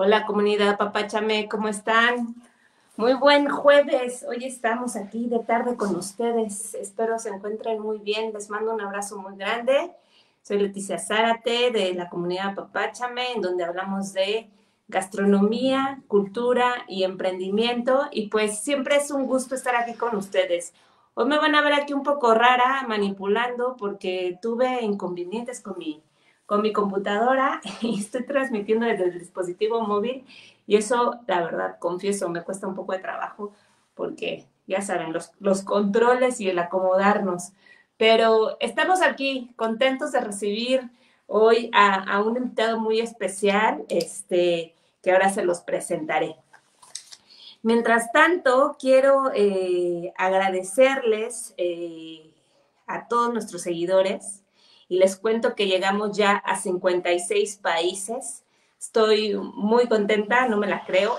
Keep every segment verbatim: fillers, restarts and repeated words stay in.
Hola comunidad Papáchame, ¿cómo están? Muy buen jueves, hoy estamos aquí de tarde con ustedes, espero se encuentren muy bien, les mando un abrazo muy grande. Soy Leticia Zárate de la comunidad Papáchame, en donde hablamos de gastronomía, cultura y emprendimiento, y pues siempre es un gusto estar aquí con ustedes. Hoy me van a ver aquí un poco rara, manipulando, porque tuve inconvenientes con mi con mi computadora y estoy transmitiendo desde el dispositivo móvil y eso, la verdad, confieso, me cuesta un poco de trabajo porque, ya saben, los, los controles y el acomodarnos. Pero estamos aquí contentos de recibir hoy a, a un invitado muy especial, este, que ahora se los presentaré. Mientras tanto, quiero eh, agradecerles eh, a todos nuestros seguidores y les cuento que llegamos ya a cincuenta y seis países. Estoy muy contenta, no me la creo,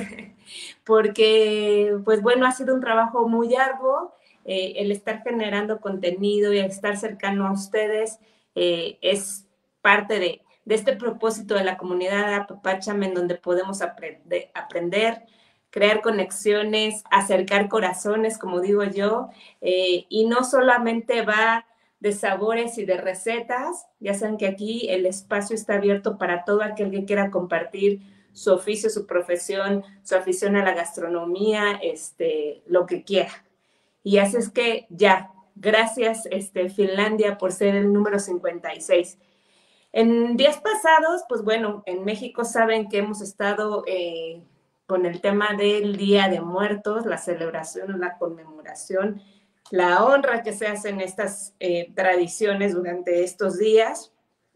porque, pues bueno, ha sido un trabajo muy arduo. Eh, el estar generando contenido y el estar cercano a ustedes eh, es parte de, de este propósito de la comunidad Apapáchame, en donde podemos aprender, aprender crear conexiones, acercar corazones, como digo yo, eh, y no solamente va de sabores y de recetas, ya saben que aquí el espacio está abierto para todo aquel que quiera compartir su oficio, su profesión, su afición a la gastronomía, este, lo que quiera. Y así es que ya, gracias este, Finlandia por ser el número cincuenta y seis. En días pasados, pues bueno, en México saben que hemos estado eh, con el tema del Día de Muertos, la celebración, la conmemoración, la honra que se hacen estas eh, tradiciones durante estos días.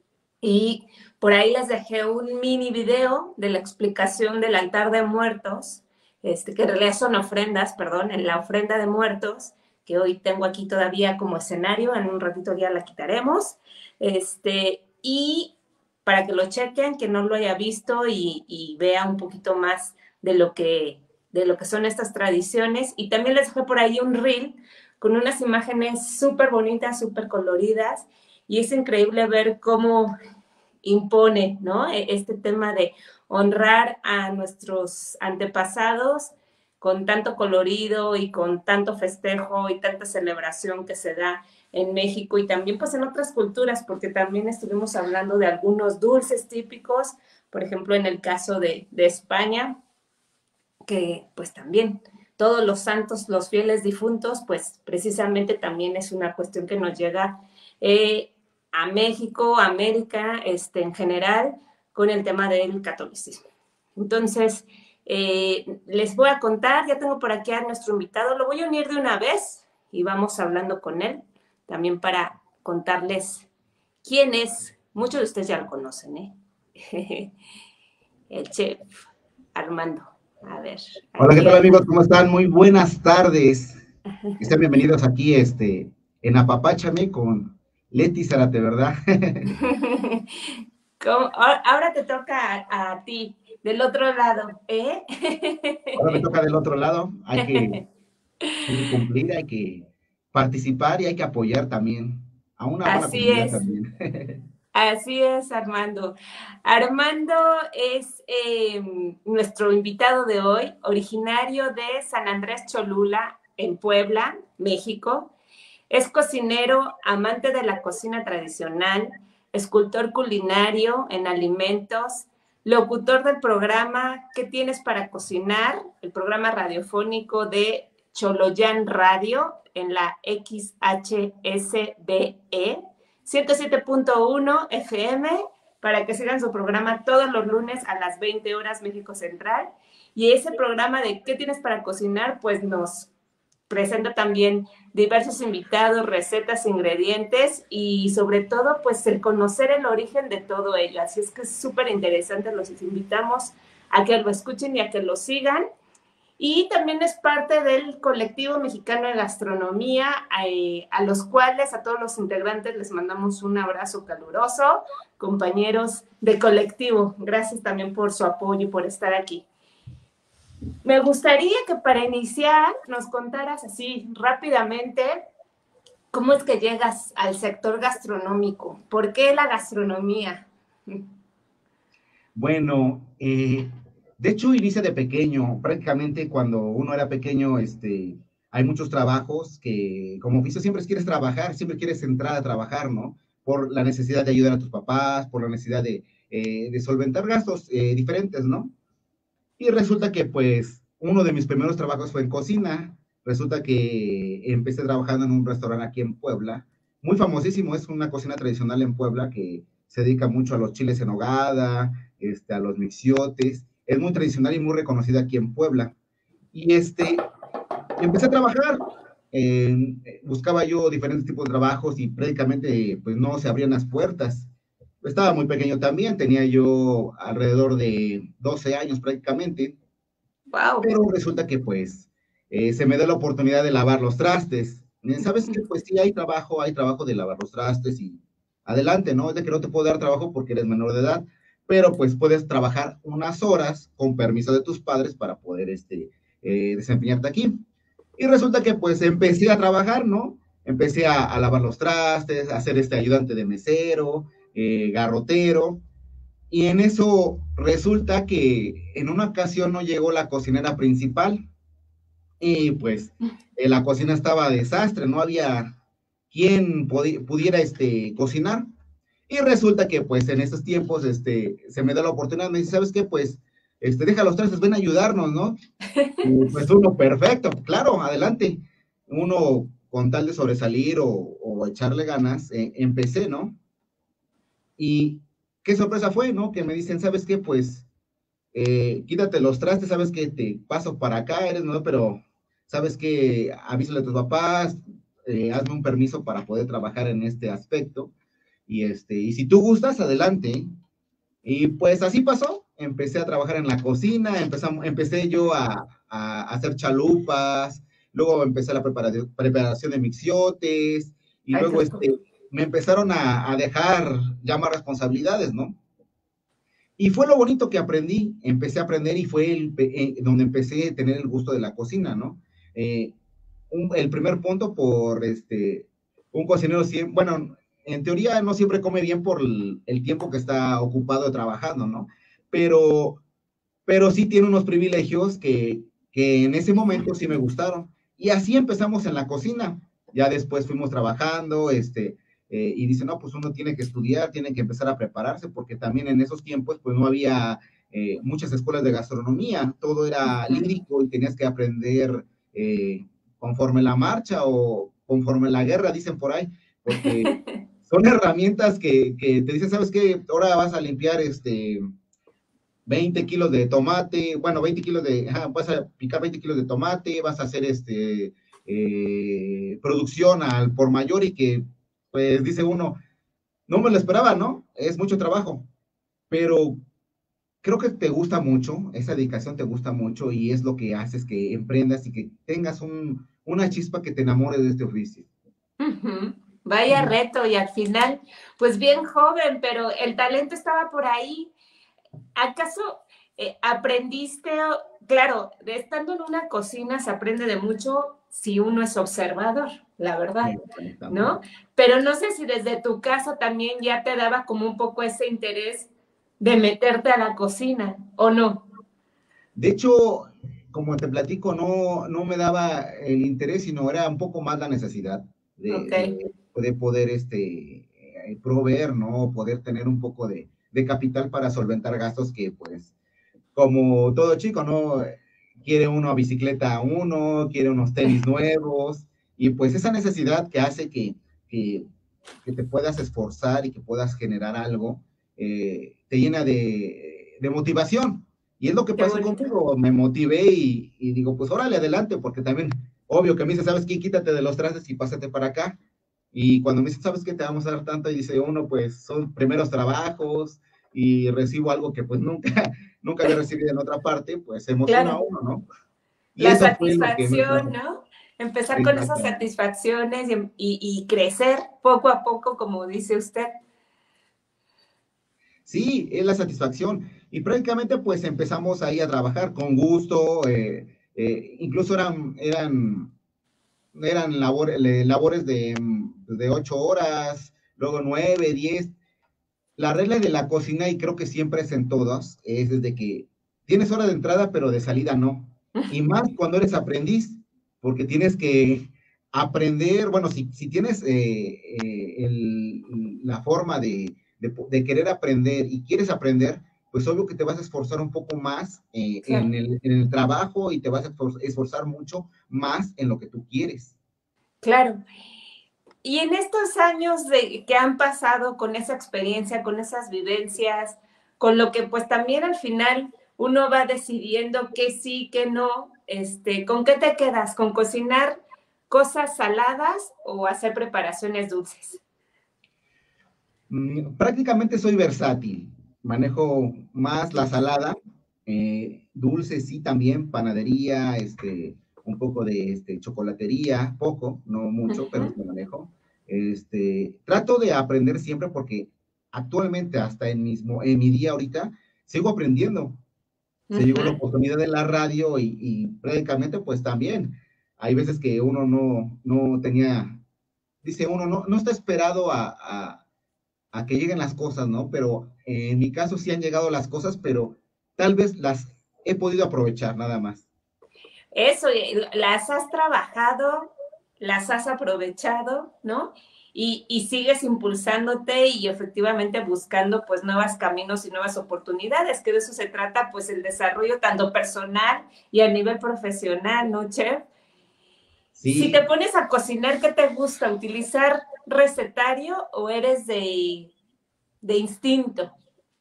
Y por ahí les dejé un mini video de la explicación del altar de muertos, este, que en realidad son ofrendas, perdón, en la ofrenda de muertos, que hoy tengo aquí todavía como escenario, en un ratito ya la quitaremos. Este, y para que lo chequen, que no lo haya visto y, y vea un poquito más de lo, que, de lo que son estas tradiciones. Y también les dejé por ahí un reel con unas imágenes súper bonitas, súper coloridas, y es increíble ver cómo impone, ¿no? Este tema de honrar a nuestros antepasados con tanto colorido y con tanto festejo y tanta celebración que se da en México y también pues en otras culturas, porque también estuvimos hablando de algunos dulces típicos, por ejemplo en el caso de, de España, que pues también todos los santos, los fieles difuntos, pues precisamente también es una cuestión que nos llega eh, a México, a América, este, en general, con el tema del catolicismo. Entonces, eh, les voy a contar, ya tengo por aquí a nuestro invitado, lo voy a unir de una vez y vamos hablando con él, también para contarles quién es. Muchos de ustedes ya lo conocen, ¿eh? El chef Armando. A ver, Hola, ¿qué aquí tal anda. amigos? ¿Cómo están? Muy buenas tardes. Estén bienvenidos aquí este, en Apapáchame con Leti Zárate, ¿verdad? ¿Cómo? Ahora te toca a, a ti, del otro lado, ¿eh? Ahora me toca del otro lado. Hay que, hay que cumplir, hay que participar y hay que apoyar también a una buena Así comunidad es, también. así es, Armando. Armando es eh, nuestro invitado de hoy, originario de San Andrés Cholula, en Puebla, México. Es cocinero, amante de la cocina tradicional, escultor culinario en alimentos, locutor del programa ¿Qué tienes para cocinar? El programa radiofónico de Choloyan Radio en la X H S B E ciento siete punto uno F M, para que sigan su programa todos los lunes a las veinte horas México Central. Y ese programa de ¿Qué tienes para cocinar? Pues nos presenta también diversos invitados, recetas, ingredientes y sobre todo pues el conocer el origen de todo ello. Así es que es súper interesante, los invitamos a que lo escuchen y a que lo sigan. Y también es parte del colectivo mexicano de gastronomía, eh, a los cuales a todos los integrantes les mandamos un abrazo caluroso, compañeros de colectivo. Gracias también por su apoyo y por estar aquí. Me gustaría que para iniciar nos contaras así rápidamente cómo es que llegas al sector gastronómico. ¿Por qué la gastronomía? Bueno, eh, De hecho, inicia de pequeño. Prácticamente cuando uno era pequeño, este, hay muchos trabajos que como oficio siempre quieres trabajar, siempre quieres entrar a trabajar, ¿no? Por la necesidad de ayudar a tus papás, por la necesidad de, eh, de solventar gastos eh, diferentes, ¿no? Y resulta que, pues, uno de mis primeros trabajos fue en cocina. Resulta que empecé trabajando en un restaurante aquí en Puebla, muy famosísimo, es una cocina tradicional en Puebla que se dedica mucho a los chiles en nogada, este, a los mixiotes. Es muy tradicional y muy reconocida aquí en Puebla. Y este, empecé a trabajar, eh, buscaba yo diferentes tipos de trabajos y prácticamente pues no se abrían las puertas. Estaba muy pequeño también, tenía yo alrededor de doce años prácticamente, Wow. pero resulta que pues eh, se me dio la oportunidad de lavar los trastes. Eh, ¿Sabes qué? Pues sí, hay trabajo, hay trabajo de lavar los trastes y adelante, ¿no? Es de que no te puedo dar trabajo porque eres menor de edad, pero pues puedes trabajar unas horas con permiso de tus padres para poder este, eh, desempeñarte aquí. Y resulta que pues empecé a trabajar, ¿no? Empecé a, a lavar los trastes, a ser este ayudante de mesero, eh, garrotero, y en eso resulta que en una ocasión no llegó la cocinera principal y pues eh, la cocina estaba a desastre, no había quien pudiera este, cocinar. Y resulta que pues en esos tiempos este, se me da la oportunidad, me dice, ¿sabes qué? Pues este, deja los trastes, ven a ayudarnos, ¿no? Y pues uno, perfecto, claro, adelante. Uno con tal de sobresalir o, o echarle ganas, eh, empecé, ¿no? Y qué sorpresa fue, ¿no? Que me dicen, ¿sabes qué? Pues eh, quítate los trastes, sabes que te paso para acá, eres nuevo, pero sabes que avísale a tus papás, eh, hazme un permiso para poder trabajar en este aspecto. Y, este, y si tú gustas, adelante. Y pues así pasó. Empecé a trabajar en la cocina, empezamos, empecé yo a, a hacer chalupas, luego empecé la preparación, preparación de mixiotes, y Ay, qué luego rico. este, me empezaron a, a dejar ya más responsabilidades, ¿no? Y fue lo bonito que aprendí, empecé a aprender y fue el, eh, donde empecé a tener el gusto de la cocina, ¿no? Eh, un, el primer punto por este, un cocinero, siempre, bueno, en teoría no siempre come bien por el, el tiempo que está ocupado trabajando, ¿no? Pero, pero sí tiene unos privilegios que, que en ese momento sí me gustaron. Y así empezamos en la cocina. Ya después fuimos trabajando, este, eh, y dice, no, pues uno tiene que estudiar, tiene que empezar a prepararse, porque también en esos tiempos, pues no había eh, muchas escuelas de gastronomía, todo era lírico y tenías que aprender eh, conforme la marcha o conforme la guerra, dicen por ahí, porque son herramientas que, que te dicen, ¿sabes qué? Ahora vas a limpiar este veinte kilos de tomate, bueno, veinte kilos de, ajá, vas a picar veinte kilos de tomate, vas a hacer este, eh, producción al por mayor y que, pues dice uno, no me lo esperaba, ¿no? Es mucho trabajo, pero creo que te gusta mucho, esa dedicación te gusta mucho y es lo que haces que emprendas y que tengas un, una chispa que te enamore de este oficio. Ujú. Vaya Ujú. reto y al final, pues bien joven, pero el talento estaba por ahí. ¿Acaso eh, aprendiste, claro, de estando en una cocina se aprende de mucho si uno es observador, la verdad, ¿no? Exactamente. Pero no sé si desde tu casa también ya te daba como un poco ese interés de meterte a la cocina, ¿o no? De hecho, como te platico, no, no me daba el interés, sino era un poco más la necesidad de, Ok. de, de poder este, eh, proveer, ¿no? Poder tener un poco de, de capital para solventar gastos que, pues, como todo chico, ¿no? Quiere uno bicicleta a uno, quiere unos tenis nuevos, y pues esa necesidad que hace que, que, que te puedas esforzar y que puedas generar algo, eh, te llena de, de, motivación. Y es lo que Qué pasó bonito. conmigo, me motivé y, y, digo, pues órale, adelante, porque también, obvio que me dice, ¿sabes qué? Quítate de los trastes y pásate para acá. Y cuando me dice, ¿sabes qué? Te vamos a dar tanto, y dice uno, pues son primeros trabajos y recibo algo que pues nunca, nunca había recibido en otra parte, pues se emociona a Claro, uno, ¿no? Y la eso fue lo que me satisfacción, trajo. ¿no? Empezar con esas Exactamente. satisfacciones y, y, y crecer poco a poco, como dice usted. Sí, es la satisfacción. Y prácticamente pues empezamos ahí a trabajar con gusto, eh, eh, incluso eran, eran, eran labor, le- labores de, mm, de ocho horas, luego nueve, diez. La regla de la cocina, y creo que siempre es en todas, es desde que tienes hora de entrada, pero de salida no. Y más cuando eres aprendiz, porque tienes que aprender, bueno, si, si tienes eh, eh, el, la forma de, de, de, querer aprender y quieres aprender, pues obvio que te vas a esforzar un poco más eh, claro. en, el, en el trabajo y te vas a esforzar mucho más en lo que tú quieres. Claro. Y en estos años de, que han pasado con esa experiencia, con esas vivencias, con lo que pues también al final uno va decidiendo qué sí, qué no, este, ¿con qué te quedas? ¿Con cocinar cosas saladas o hacer preparaciones dulces? Mm, prácticamente soy versátil, manejo más la salada, eh, dulces sí también, panadería, este, un poco de este, chocolatería, poco, no mucho, uh-huh. pero lo manejo. Este, trato de aprender siempre porque actualmente hasta en, mismo, en mi día ahorita sigo aprendiendo. Uh-huh. Se llegó la oportunidad de la radio y, y prácticamente pues también hay veces que uno no, no tenía, dice uno, no, no está esperado a, a a que lleguen las cosas, ¿no? Pero eh, en mi caso sí han llegado las cosas, pero tal vez las he podido aprovechar nada más. Eso, las has trabajado, las has aprovechado, ¿no? Y, y sigues impulsándote y efectivamente buscando pues nuevos caminos y nuevas oportunidades, que de eso se trata pues el desarrollo tanto personal y a nivel profesional, ¿no, chef? Sí. Si te pones a cocinar, ¿qué te gusta? ¿Utilizar recetario o eres de, de instinto?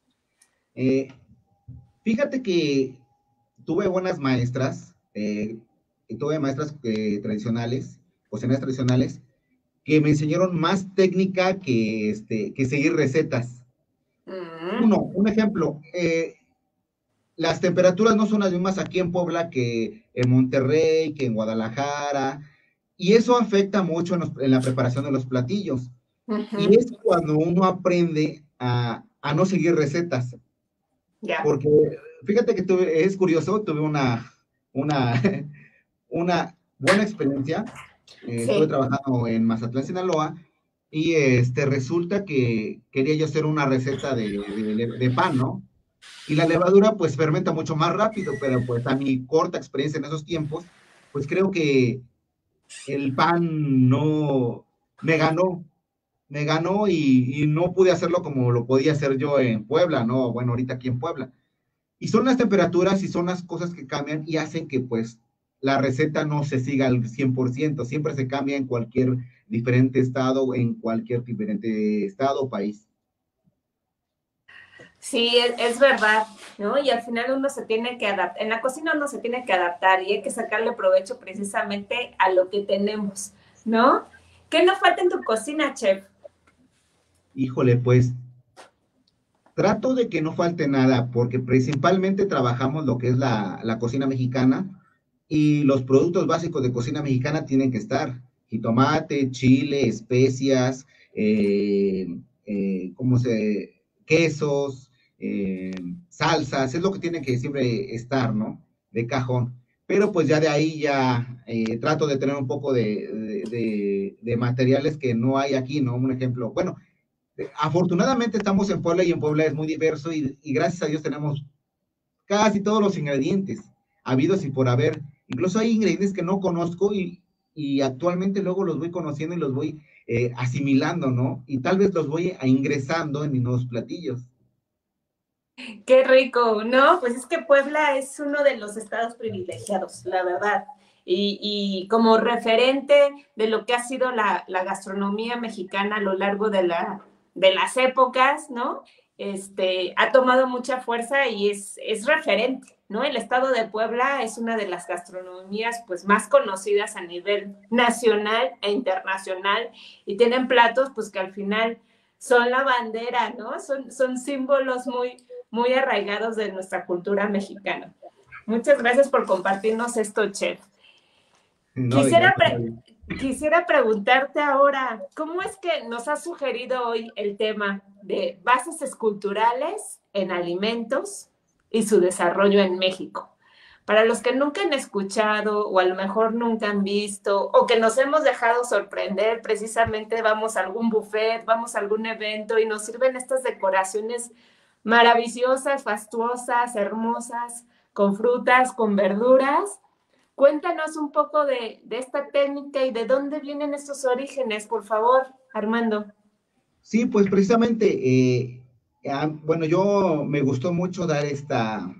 Eh, fíjate que tuve buenas maestras, eh, tuve maestras eh, tradicionales, cocineras tradicionales, que me enseñaron más técnica que, este, que seguir recetas. Mm. Uno, un ejemplo, eh, las temperaturas no son las mismas aquí en Puebla que en Monterrey, que en Guadalajara, y eso afecta mucho en, los, en la preparación de los platillos. Uh-huh. Y es cuando uno aprende a, a no seguir recetas. Yeah. Porque fíjate que tuve, es curioso, tuve una, una, una buena experiencia. Eh, sí. Estuve trabajando en Mazatlán, Sinaloa, y este, resulta que quería yo hacer una receta de, de, de pan, ¿no? Y la levadura pues fermenta mucho más rápido, pero pues a mi corta experiencia en esos tiempos, pues creo que el pan no me ganó, me ganó y, y no pude hacerlo como lo podía hacer yo en Puebla, ¿no? Bueno, ahorita aquí en Puebla. Y son las temperaturas y son las cosas que cambian y hacen que pues la receta no se siga al cien por ciento, siempre se cambia en cualquier diferente estado, en cualquier diferente estado o país. Sí, es, es verdad, ¿no? Y al final uno se tiene que adaptar, en la cocina uno se tiene que adaptar y hay que sacarle provecho precisamente a lo que tenemos, ¿no? ¿Qué no falta en tu cocina, chef? Híjole, pues trato de que no falte nada, porque principalmente trabajamos lo que es la, la cocina mexicana y los productos básicos de cocina mexicana tienen que estar. Jitomate, chile, especias, eh, eh, ¿cómo se? Quesos, eh, salsas, es lo que tiene que siempre estar, ¿no? De cajón. Pero pues ya de ahí ya eh, trato de tener un poco de, de, de, de materiales que no hay aquí, ¿no? Un ejemplo, bueno, afortunadamente estamos en Puebla y en Puebla es muy diverso y, y gracias a Dios tenemos casi todos los ingredientes habidos y por haber. Incluso hay ingredientes que no conozco y, y actualmente luego los voy conociendo y los voy eh, asimilando, ¿no? Y tal vez los voy a ingresando en mis nuevos platillos. Qué rico, ¿no? Pues es que Puebla es uno de los estados privilegiados, la verdad. Y, y como referente de lo que ha sido la, la gastronomía mexicana a lo largo de, la, de las épocas, ¿no? Este, ha tomado mucha fuerza y es, es referente, ¿no? El estado de Puebla es una de las gastronomías pues, más conocidas a nivel nacional e internacional y tienen platos pues que al final son la bandera, ¿no? Son, son símbolos muy, muy arraigados de nuestra cultura mexicana. Muchas gracias por compartirnos esto, chef. No, quisiera, pre quisiera preguntarte ahora, ¿cómo es que nos has sugerido hoy el tema de bases esculturales en alimentos y su desarrollo en México? Para los que nunca han escuchado o a lo mejor nunca han visto o que nos hemos dejado sorprender, precisamente vamos a algún buffet, vamos a algún evento y nos sirven estas decoraciones maravillosas, fastuosas, hermosas, con frutas, con verduras. Cuéntanos un poco de, de esta técnica y de dónde vienen estos orígenes, por favor, Armando. Sí, pues precisamente, eh, ah, bueno, yo me gustó mucho dar esta,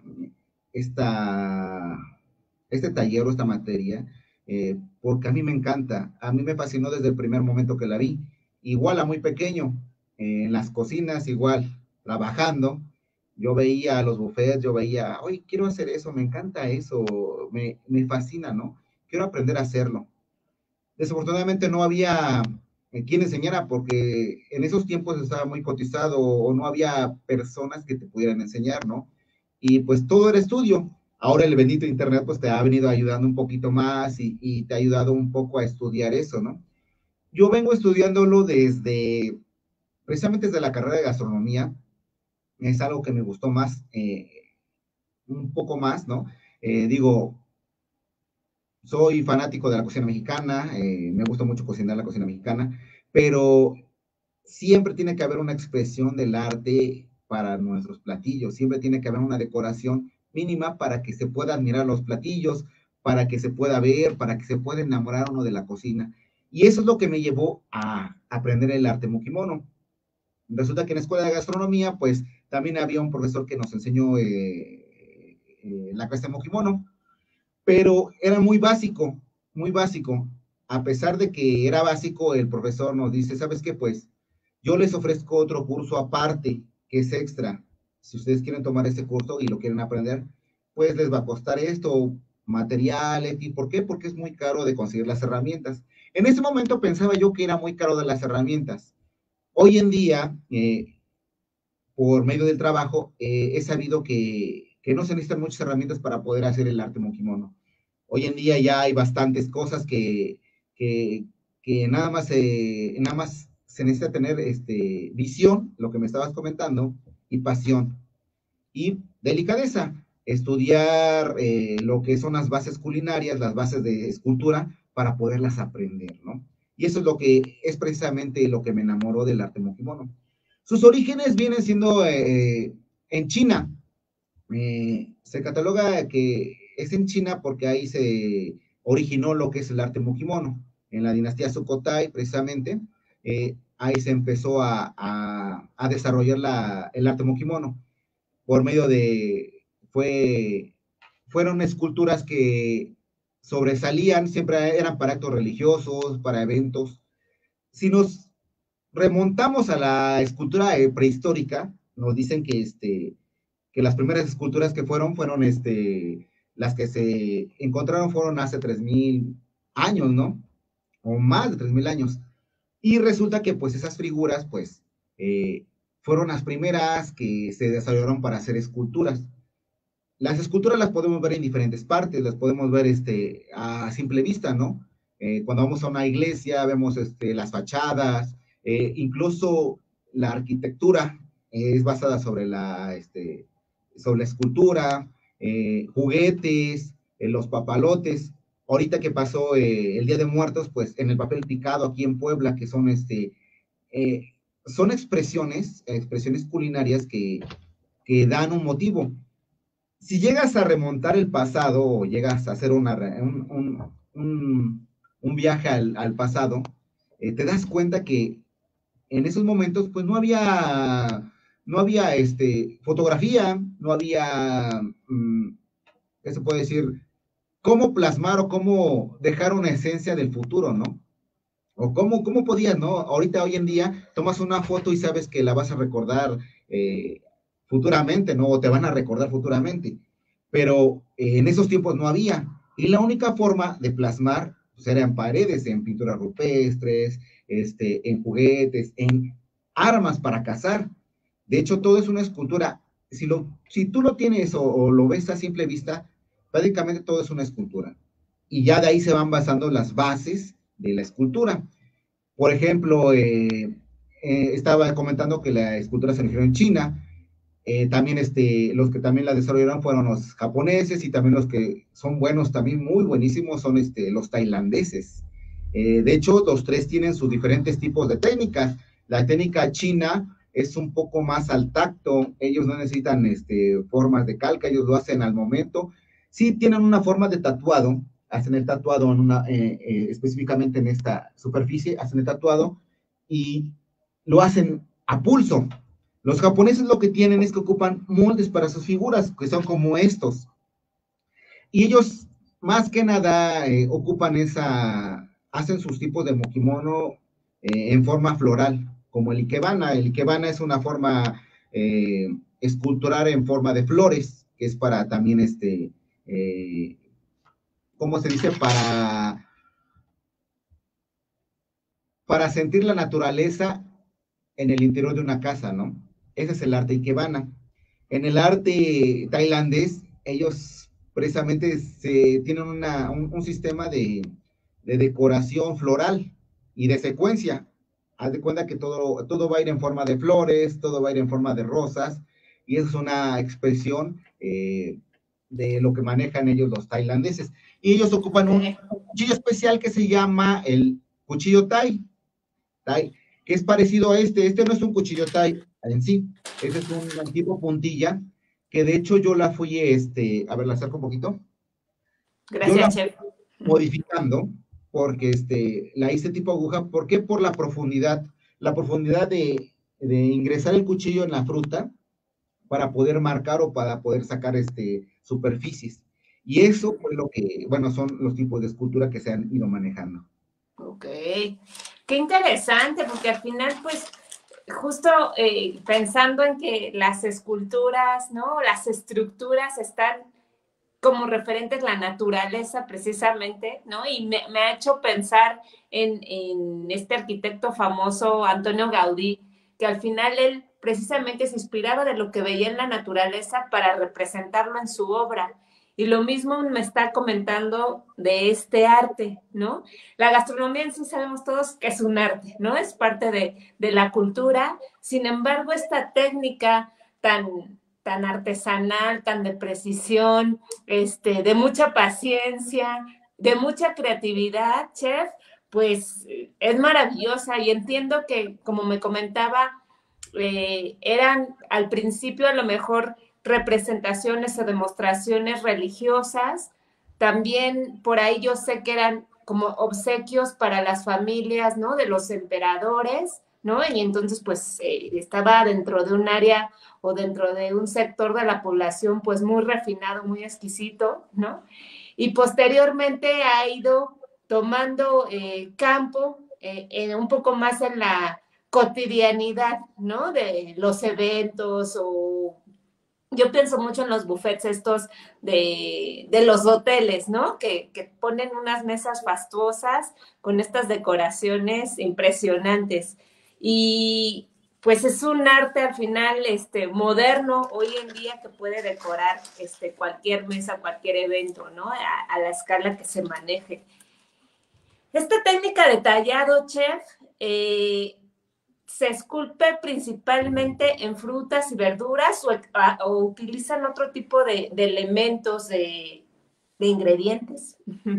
esta, este taller o esta materia, eh, porque a mí me encanta, a mí me fascinó desde el primer momento que la vi, igual a muy pequeño, eh, en las cocinas, igual, trabajando, yo veía los buffets, yo veía, oye, quiero hacer eso, me encanta eso, me, me fascina, ¿no? Quiero aprender a hacerlo. Desafortunadamente no había eh, quien enseñara porque en esos tiempos estaba muy cotizado o no había personas que te pudieran enseñar, ¿no? Y pues todo era estudio. Ahora el bendito Internet pues te ha venido ayudando un poquito más y, y te ha ayudado un poco a estudiar eso, ¿no? Yo vengo estudiándolo desde, precisamente desde la carrera de gastronomía, es algo que me gustó más, eh, un poco más, ¿no? Eh, digo, soy fanático de la cocina mexicana, eh, me gusta mucho cocinar la cocina mexicana, pero siempre tiene que haber una expresión del arte para nuestros platillos, siempre tiene que haber una decoración mínima para que se pueda admirar los platillos, para que se pueda ver, para que se pueda enamorar uno de la cocina. Y eso es lo que me llevó a aprender el arte mukimono. Resulta que en la escuela de gastronomía, pues también había un profesor que nos enseñó eh, eh, la clase de mukimono, pero era muy básico, muy básico. A pesar de que era básico, el profesor nos dice, ¿sabes qué? Pues yo les ofrezco otro curso aparte, que es extra. Si ustedes quieren tomar ese curso y lo quieren aprender, pues les va a costar esto, materiales, ¿y por qué? Porque es muy caro de conseguir las herramientas. En ese momento pensaba yo que era muy caro de las herramientas. Hoy en día, eh, por medio del trabajo, eh, he sabido que, que no se necesitan muchas herramientas para poder hacer el arte mukimono. Hoy en día ya hay bastantes cosas que, que, que nada más, eh, nada más se necesita tener este, visión, lo que me estabas comentando, y pasión. Y delicadeza, estudiar eh, lo que son las bases culinarias, las bases de escultura, para poderlas aprender, ¿no? Y eso es lo que es precisamente lo que me enamoró del arte mukimono. Sus orígenes vienen siendo eh, en China. Eh, se cataloga que es en China porque ahí se originó lo que es el arte mukimono. En la dinastía Sukhothai, precisamente, eh, ahí se empezó a, a, a desarrollar la, el arte mukimono por medio de, fue, fueron esculturas que sobresalían, siempre eran para actos religiosos, para eventos. Si nos remontamos a la escultura eh, prehistórica, nos dicen que, este, que las primeras esculturas que fueron, fueron este, las que se encontraron fueron hace tres mil años, ¿no? O más de tres mil años. Y resulta que pues esas figuras, pues, eh, fueron las primeras que se desarrollaron para hacer esculturas. Las esculturas las podemos ver en diferentes partes, las podemos ver este, a simple vista, ¿no? Eh, cuando vamos a una iglesia, vemos este, las fachadas, eh, incluso la arquitectura eh, es basada sobre la, este, sobre la escultura, eh, juguetes, eh, los papalotes. Ahorita que pasó eh, el Día de Muertos, pues en el papel picado aquí en Puebla, que son, este, eh, son expresiones, expresiones culinarias que, que dan un motivo. Si llegas a remontar el pasado o llegas a hacer una, un, un, un, un, viaje al, al pasado, eh, te das cuenta que en esos momentos pues no había, no había este, fotografía, no había, mmm, ¿qué se puede decir? Cómo plasmar o cómo dejar una esencia del futuro, ¿no? O cómo, cómo podías, ¿no? Ahorita, hoy en día, tomas una foto y sabes que la vas a recordar eh, futuramente, ¿no? O te van a recordar futuramente. Pero eh, en esos tiempos no había. Y la única forma de plasmar pues, era en paredes, en pinturas rupestres, este, en juguetes, en armas para cazar. De hecho, todo es una escultura. Si, lo, si tú lo tienes o, o lo ves a simple vista, prácticamente todo es una escultura. Y ya de ahí se van basando las bases de la escultura. Por ejemplo, eh, eh, estaba comentando que la escultura se originó en China, eh, también este, los que también la desarrollaron fueron los japoneses y también los que son buenos, también muy buenísimos, son este, los tailandeses. Eh, de hecho, los tres tienen sus diferentes tipos de técnicas. La técnica china es un poco más al tacto, ellos no necesitan este, formas de calca, ellos lo hacen al momento. Sí tienen una forma de tatuado, hacen el tatuado en una, eh, eh, específicamente en esta superficie, hacen el tatuado y lo hacen a pulso. Los japoneses lo que tienen es que ocupan moldes para sus figuras, que son como estos. Y ellos, más que nada, eh, ocupan esa, hacen sus tipos de mokimono eh, en forma floral, como el ikebana. El ikebana es una forma eh, escultural en forma de flores, que es para también, este, eh, ¿cómo se dice? Para, para sentir la naturaleza en el interior de una casa, ¿no? Ese es el arte ikebana. En el arte tailandés, ellos precisamente se, tienen una, un, un, sistema de, de, decoración floral y de secuencia. Haz de cuenta que todo, todo va a ir en forma de flores, todo va a ir en forma de rosas, y es una expresión eh, de lo que manejan ellos los tailandeses. Y ellos ocupan un, un cuchillo especial que se llama el cuchillo thai, thai, que es parecido a este. Este no es un cuchillo thai en sí, este es un tipo puntilla, que de hecho yo la fui, este, a ver, la acerco un poquito. Yo la Gracias, chef. modificando, porque este, la hice tipo aguja. ¿Por qué? Por la profundidad, la profundidad de, de ingresar el cuchillo en la fruta para poder marcar o para poder sacar este, superficies. Y eso fue lo que, bueno, son los tipos de escultura que se han ido manejando. Ok, qué interesante, porque al final, pues, justo eh, pensando en que las esculturas, ¿no? Las estructuras están como referentes la naturaleza precisamente, ¿no? Y me, me ha hecho pensar en, en este arquitecto famoso, Antonio Gaudí, que al final él precisamente se inspiraba de lo que veía en la naturaleza para representarlo en su obra. Y lo mismo me está comentando de este arte, ¿no? La gastronomía en sí sabemos todos que es un arte, ¿no? Es parte de, de la cultura. Sin embargo, esta técnica tan, tan artesanal, tan de precisión, este, de mucha paciencia, de mucha creatividad, chef, pues es maravillosa. Y entiendo que, como me comentaba, eh, eran al principio a lo mejor representaciones o demostraciones religiosas. También por ahí yo sé que eran como obsequios para las familias, ¿no? De los emperadores, ¿no? Y entonces pues eh, estaba dentro de un área o dentro de un sector de la población pues muy refinado, muy exquisito, ¿no? Y posteriormente ha ido tomando eh, campo eh, en un poco más en la cotidianidad, ¿no? De los eventos o yo pienso mucho en los buffets estos de, de los hoteles, ¿no? Que, que, ponen unas mesas fastuosas con estas decoraciones impresionantes. Y pues es un arte al final este, moderno hoy en día que puede decorar este, cualquier mesa, cualquier evento, ¿no? A, a la escala que se maneje. Esta técnica de tallado, chef, eh, se esculpe principalmente en frutas y verduras o, o utilizan otro tipo de, de elementos, de, de, ingredientes.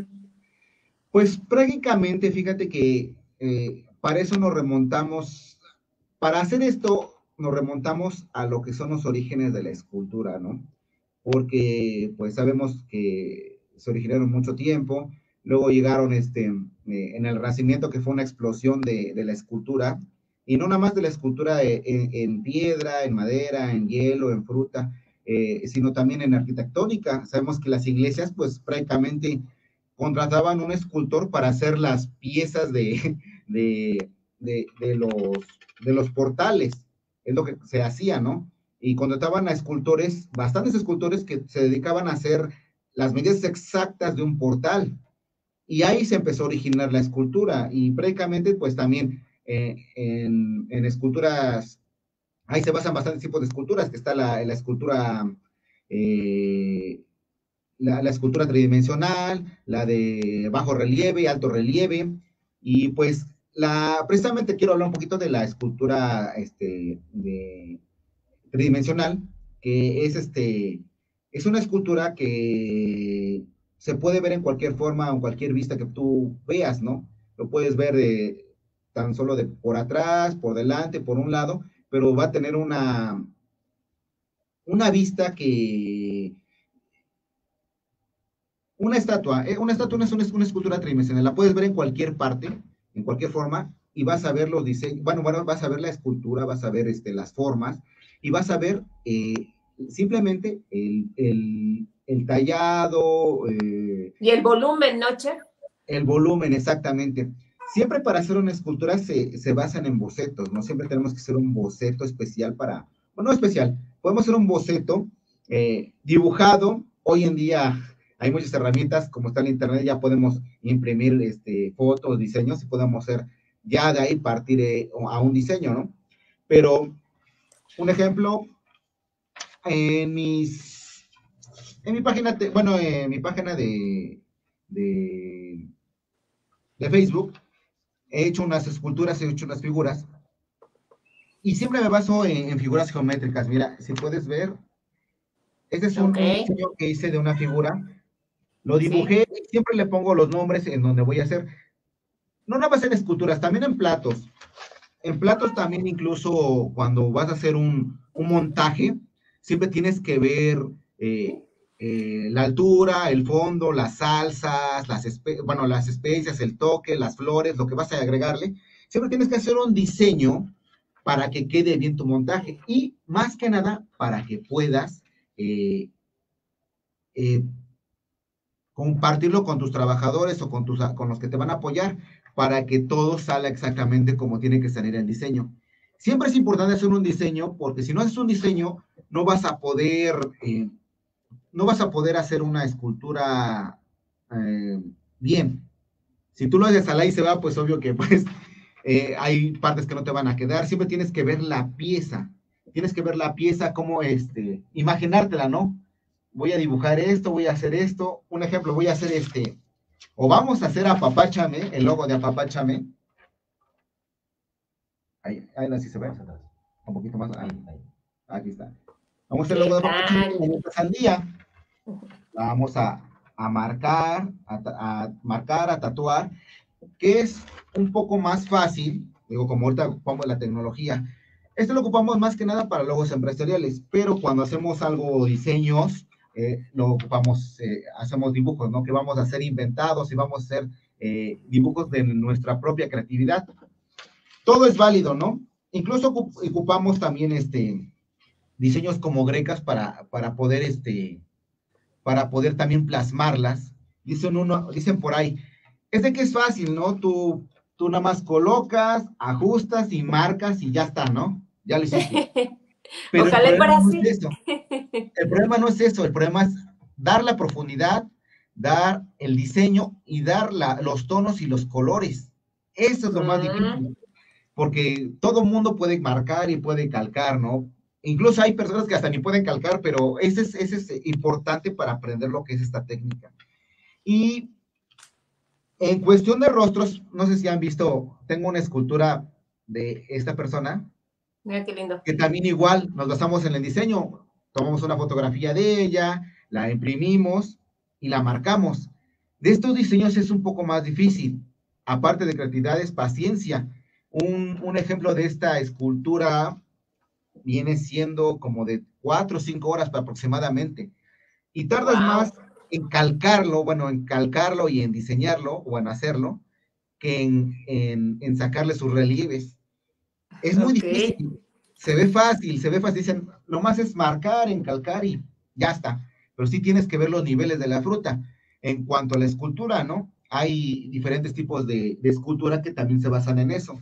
Pues prácticamente, fíjate que eh, para eso nos remontamos, para hacer esto nos remontamos a lo que son los orígenes de la escultura, ¿no? Porque pues sabemos que se originaron mucho tiempo, luego llegaron este, eh, en el Renacimiento, que fue una explosión de, de la escultura, y no nada más de la escultura en, en piedra, en madera, en hielo, en fruta, eh, sino también en arquitectónica. Sabemos que las iglesias pues prácticamente contrataban un escultor para hacer las piezas de, de, de, de, los, de los portales, es lo que se hacía, ¿no? Y contrataban a escultores, bastantes escultores que se dedicaban a hacer las medidas exactas de un portal. Y ahí se empezó a originar la escultura. Y prácticamente, pues también eh, en, en, esculturas, ahí se basan bastantes tipos de esculturas, que está la, la escultura, eh, la, la, escultura tridimensional, la de bajo relieve, alto relieve, y pues la, precisamente quiero hablar un poquito de la escultura este, de, tridimensional, que es este, es una escultura que se puede ver en cualquier forma o en cualquier vista que tú veas, ¿no? Lo puedes ver de, tan solo de por atrás, por delante, por un lado, pero va a tener una, una vista que, una estatua, eh, una estatua no es una, una escultura tridimensional, la puedes ver en cualquier parte, en cualquier forma, y vas a ver los diseños, bueno, bueno, vas a ver la escultura, vas a ver este, las formas, y vas a ver eh, simplemente el, el, el tallado, eh, Y el volumen, ¿no, chef? el volumen, exactamente. Siempre para hacer una escultura se, se basan en bocetos, no siempre tenemos que hacer un boceto especial para, bueno, no especial, podemos hacer un boceto eh, dibujado. Hoy en día hay muchas herramientas, como está en internet, ya podemos imprimir este, fotos, diseños, y podemos hacer ya de ahí partir eh, a un diseño, ¿no? Pero, un ejemplo, en mis, en mi página, te, bueno, en mi página de, de, de Facebook, he hecho unas esculturas, he hecho unas figuras, y siempre me baso en, en figuras geométricas. Mira, si puedes ver, este es un, Ok, un diseño que hice de una figura, lo sí. dibujé, siempre le pongo los nombres en donde voy a hacer, no nada más en esculturas, también en platos. En platos también, incluso cuando vas a hacer un, un montaje, siempre tienes que ver eh, eh, la altura, el fondo, las salsas, las espe bueno, las especias, el toque, las flores, lo que vas a agregarle. Siempre tienes que hacer un diseño para que quede bien tu montaje, y más que nada para que puedas eh, eh, compartirlo con tus trabajadores o con, tus, con los que te van a apoyar, para que todo salga exactamente como tiene que salir el diseño. Siempre es importante hacer un diseño, porque si no haces un diseño, no vas a poder, eh, no vas a poder hacer una escultura eh, bien. Si tú lo haces a la y se va, pues obvio que pues eh, hay partes que no te van a quedar. Siempre tienes que ver la pieza. Tienes que ver la pieza como, este, imaginártela, ¿no? Voy a dibujar esto, voy a hacer esto. Un ejemplo, voy a hacer este, o vamos a hacer Apapáchame, el logo de Apapáchame. Ahí, ahí no sé si se ve. Un poquito más. Ahí, ahí. Aquí está. Vamos a hacer el logo ¿Qué de Apapáchame tal? en esta sandía. La vamos a, a marcar, a, a marcar, a tatuar, que es un poco más fácil, digo, como ahorita ocupamos la tecnología. Esto lo ocupamos más que nada para logos empresariales, pero cuando hacemos algo, diseños, eh, lo ocupamos, eh, hacemos dibujos, ¿no? Que vamos a hacer inventados y vamos a hacer eh, dibujos de nuestra propia creatividad. Todo es válido, ¿no? Incluso ocupamos también este, diseños como grecas para, para poder, este, para poder también plasmarlas. Dicen, uno, dicen por ahí, es de que es fácil, ¿no? Tú, tú nada más colocas, ajustas y marcas y ya está, ¿no? Ya lo hiciste. Pero el Ojalá problema fuera no es así. eso. El problema no es eso. El problema es dar la profundidad, dar el diseño y dar la, los tonos y los colores. Eso es lo más Mm, difícil, porque todo mundo puede marcar y puede calcar, ¿no? Incluso hay personas que hasta ni pueden calcar, pero ese es, ese es importante para aprender lo que es esta técnica. Y en cuestión de rostros, no sé si han visto, tengo una escultura de esta persona, mira qué lindo. que también igual nos basamos en el diseño, tomamos una fotografía de ella, la imprimimos y la marcamos. De estos diseños es un poco más difícil, aparte de creatividad es paciencia. Un, un ejemplo de esta escultura viene siendo como de cuatro o cinco horas aproximadamente, y tardas más Wow. en calcarlo, bueno, en calcarlo y en diseñarlo o en hacerlo, que en, en, en sacarle sus relieves. Es muy Ok. difícil, se ve fácil, se ve fácil, dicen, lo más es marcar, encalcar y ya está, pero sí tienes que ver los niveles de la fruta. En cuanto a la escultura, ¿no? Hay diferentes tipos de, de escultura que también se basan en eso.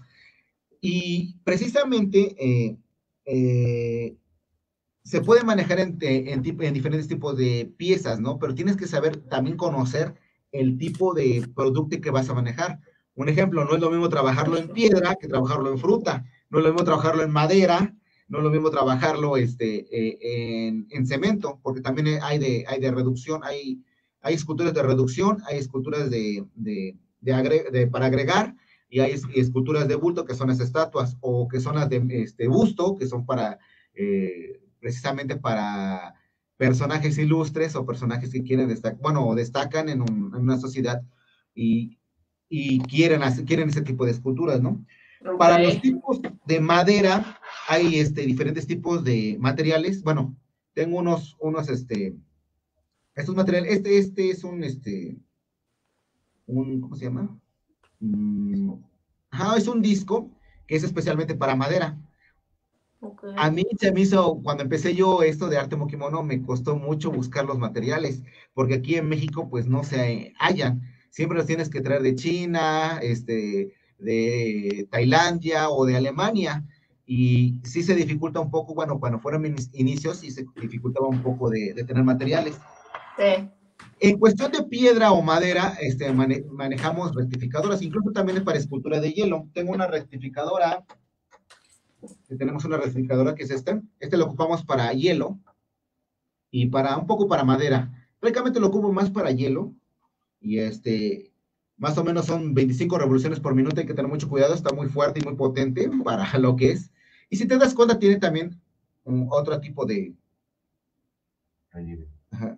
Y precisamente eh, eh, se puede manejar en, en, en, diferentes tipos de piezas, ¿no? Pero tienes que saber también conocer el tipo de producto que vas a manejar. Un ejemplo, no es lo mismo trabajarlo en piedra que trabajarlo en fruta, no es lo mismo trabajarlo en madera, no es lo mismo trabajarlo este, eh, en, en, cemento, porque también hay de, hay de reducción, hay, hay esculturas de reducción, hay esculturas de, de, de, agre, de para agregar, y hay esculturas de bulto, que son las estatuas, o que son las de este, busto, que son para... Eh, precisamente para personajes ilustres o personajes que quieren destacar, bueno, destacan en, un, en una sociedad y, y quieren, hacer, quieren ese tipo de esculturas, ¿no? Ok, Para los tipos de madera, hay este, diferentes tipos de materiales. Bueno, tengo unos, unos, este, estos materiales, este, este es un, este, un, ¿cómo se llama? Mm, ajá, es un disco que es especialmente para madera. ok. A mí se me hizo, cuando empecé yo esto de arte mokimono, me costó mucho buscar los materiales, porque aquí en México pues no se hallan. Siempre los tienes que traer de China, este, de Tailandia o de Alemania. Y sí se dificulta un poco, bueno, cuando fueron mis inicios, sí se dificultaba un poco de, de tener materiales. Sí. En cuestión de piedra o madera, este, mane- manejamos rectificadoras, incluso también es para escultura de hielo. Tengo una rectificadora, que tenemos una rectificadora que es esta. Este lo ocupamos para hielo y para un poco para madera. Prácticamente lo ocupo más para hielo y este, más o menos son veinticinco revoluciones por minuto. Hay que tener mucho cuidado, está muy fuerte y muy potente para lo que es. Y si te das cuenta, tiene también un, otro tipo de. Ajá,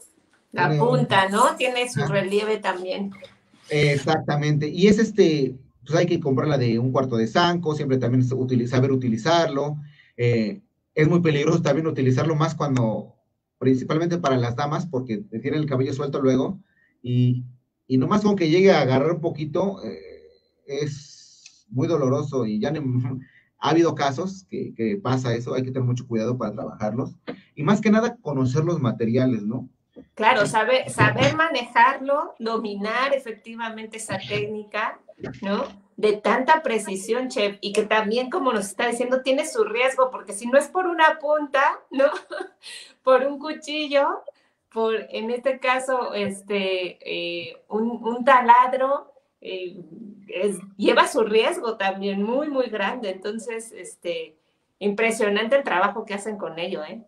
La tiene un. punta, ¿no? Tiene su Ajá, relieve también. exactamente. Y es este, pues hay que comprarla de un cuarto de zanco, siempre también util saber utilizarlo. Eh, es muy peligroso también utilizarlo más cuando, principalmente para las damas, porque te tienen el cabello suelto luego. Y, y nomás con que llegue a agarrar un poquito, eh, es muy doloroso. Y ya ne, ha habido casos que, que pasa eso, hay que tener mucho cuidado para trabajarlos. Y más que nada, conocer los materiales, ¿no? Claro, saber, saber manejarlo, dominar efectivamente esa técnica, ¿no? De tanta precisión, chef, y que también, como nos está diciendo, tiene su riesgo, porque si no es por una punta, ¿no? Por un cuchillo, por, en este caso, este, eh, un, un, taladro, eh, es, lleva su riesgo también muy, muy grande. Entonces, este, impresionante el trabajo que hacen con ello, ¿eh?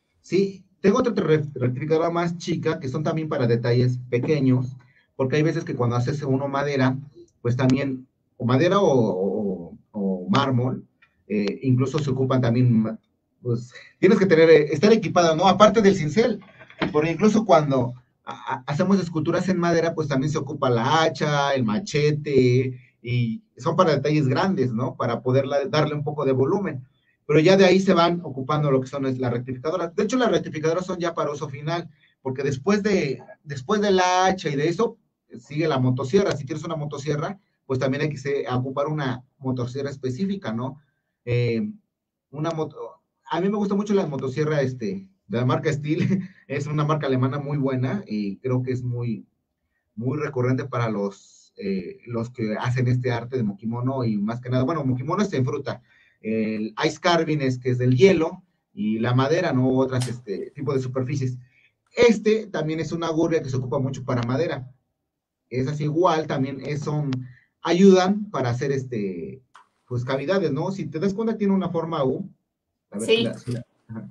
Sí, tengo otra rectificadora más chica que son también para detalles pequeños, porque hay veces que cuando haces uno madera, pues también, o madera o, o, o mármol, eh, incluso se ocupan también, pues tienes que tener, eh, estar equipado, ¿no? Aparte del cincel, porque incluso cuando a, a, hacemos esculturas en madera, pues también se ocupa la hacha, el machete, y son para detalles grandes, ¿no? Para poder darle un poco de volumen, pero ya de ahí se van ocupando lo que son las rectificadoras. De hecho, las rectificadoras son ya para uso final, porque después de, después de la hacha y de eso, sigue la motosierra. Si tienes una motosierra, pues también hay que se, ocupar una motosierra específica, ¿no? Eh, una moto, a mí me gusta mucho la motosierra este, de la marca Steel, es una marca alemana muy buena y creo que es muy, muy recurrente para los, eh, los que hacen este arte de mokimono y más que nada, bueno, mokimono es en fruta, el ice carving es que es del hielo y la madera, ¿no? Otras este, tipos de superficies. Este también es una gurbia que se ocupa mucho para madera. Esas igual también es, son, ayudan para hacer este, pues cavidades, ¿no? Si te das cuenta tiene una forma U, a ver si Sí, la, si la ajá,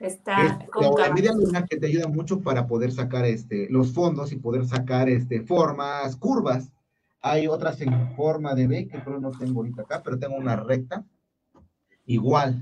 es está la, la cóncava. media luna que te ayuda mucho para poder sacar este, los fondos y poder sacar este, formas, curvas. Hay otras en forma de B, que creo no tengo ahorita acá, pero tengo una recta. Igual.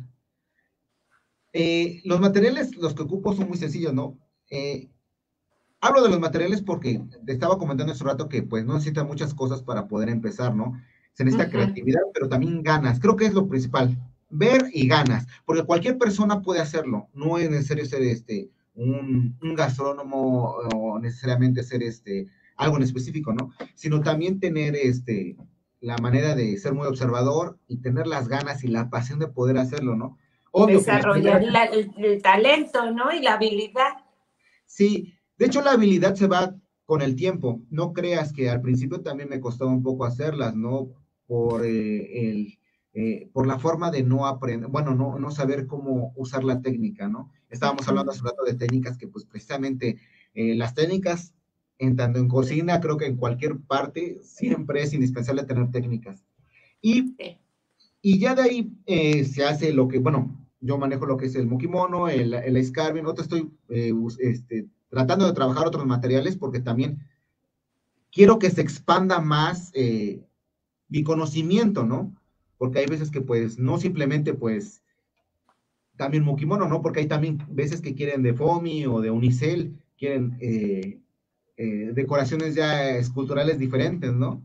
Eh, los materiales, los que ocupo son muy sencillos, ¿no? Eh, hablo de los materiales porque te estaba comentando hace un rato que pues no necesitan muchas cosas para poder empezar, ¿no? Se necesita Ujú. creatividad, pero también ganas. Creo que es lo principal. Ver y ganas, porque cualquier persona puede hacerlo. No es necesario ser este un, un gastrónomo o necesariamente ser este algo en específico, ¿no? Sino también tener este la manera de ser muy observador y tener las ganas y la pasión de poder hacerlo, ¿no? Obvio que las Desarrollar primeras. la, el, el, talento, ¿no? Y la habilidad. Sí, de hecho la habilidad se va con el tiempo. No creas que al principio también me costaba un poco hacerlas, ¿no? Por, eh, el, eh, por la forma de no aprender, bueno, no, no saber cómo usar la técnica, ¿no? Estábamos Ujú. hablando hace rato de técnicas que pues precisamente eh, las técnicas, en tanto en cocina, creo que en cualquier parte, siempre es indispensable tener técnicas. Y Sí. y ya de ahí eh, se hace lo que, bueno, yo manejo lo que es el mokimono, el, el ice carving, otro estoy eh, este, tratando de trabajar otros materiales porque también quiero que se expanda más eh, mi conocimiento, ¿no? Porque hay veces que pues no simplemente pues también mokimono, ¿no? Porque hay también veces que quieren de foamy o de unicel, quieren eh, eh, decoraciones ya esculturales diferentes, ¿no?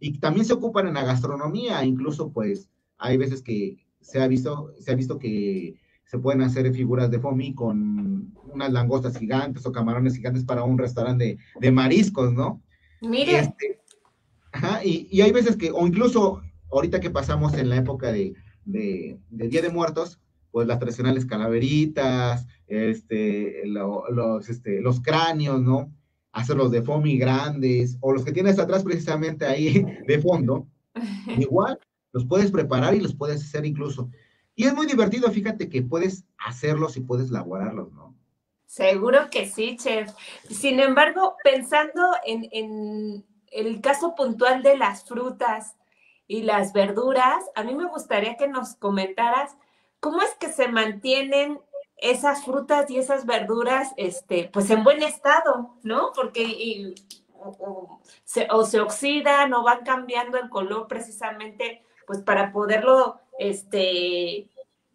y también se ocupan en la gastronomía, incluso pues hay veces que se ha visto, se ha visto que se pueden hacer figuras de foamy con unas langostas gigantes o camarones gigantes para un restaurante de, de mariscos, ¿no? Y Mire, este, ajá, y, y, hay veces que, o incluso ahorita que pasamos en la época de, de, de Día de Muertos, pues las tradicionales calaveritas, este, lo, los, este, los cráneos, ¿no? Hacerlos de foamy grandes, o los que tienes atrás precisamente ahí de fondo, igual los puedes preparar y los puedes hacer incluso. Y es muy divertido, fíjate que puedes hacerlos y puedes elaborarlos, ¿no? seguro que sí, chef. Sin embargo, pensando en, en el caso puntual de las frutas y las verduras, a mí me gustaría que nos comentaras cómo es que se mantienen esas frutas y esas verduras, este, pues en buen estado, ¿no? Porque y, o, o, se, o se oxidan o van cambiando el color precisamente, pues para poderlo, este,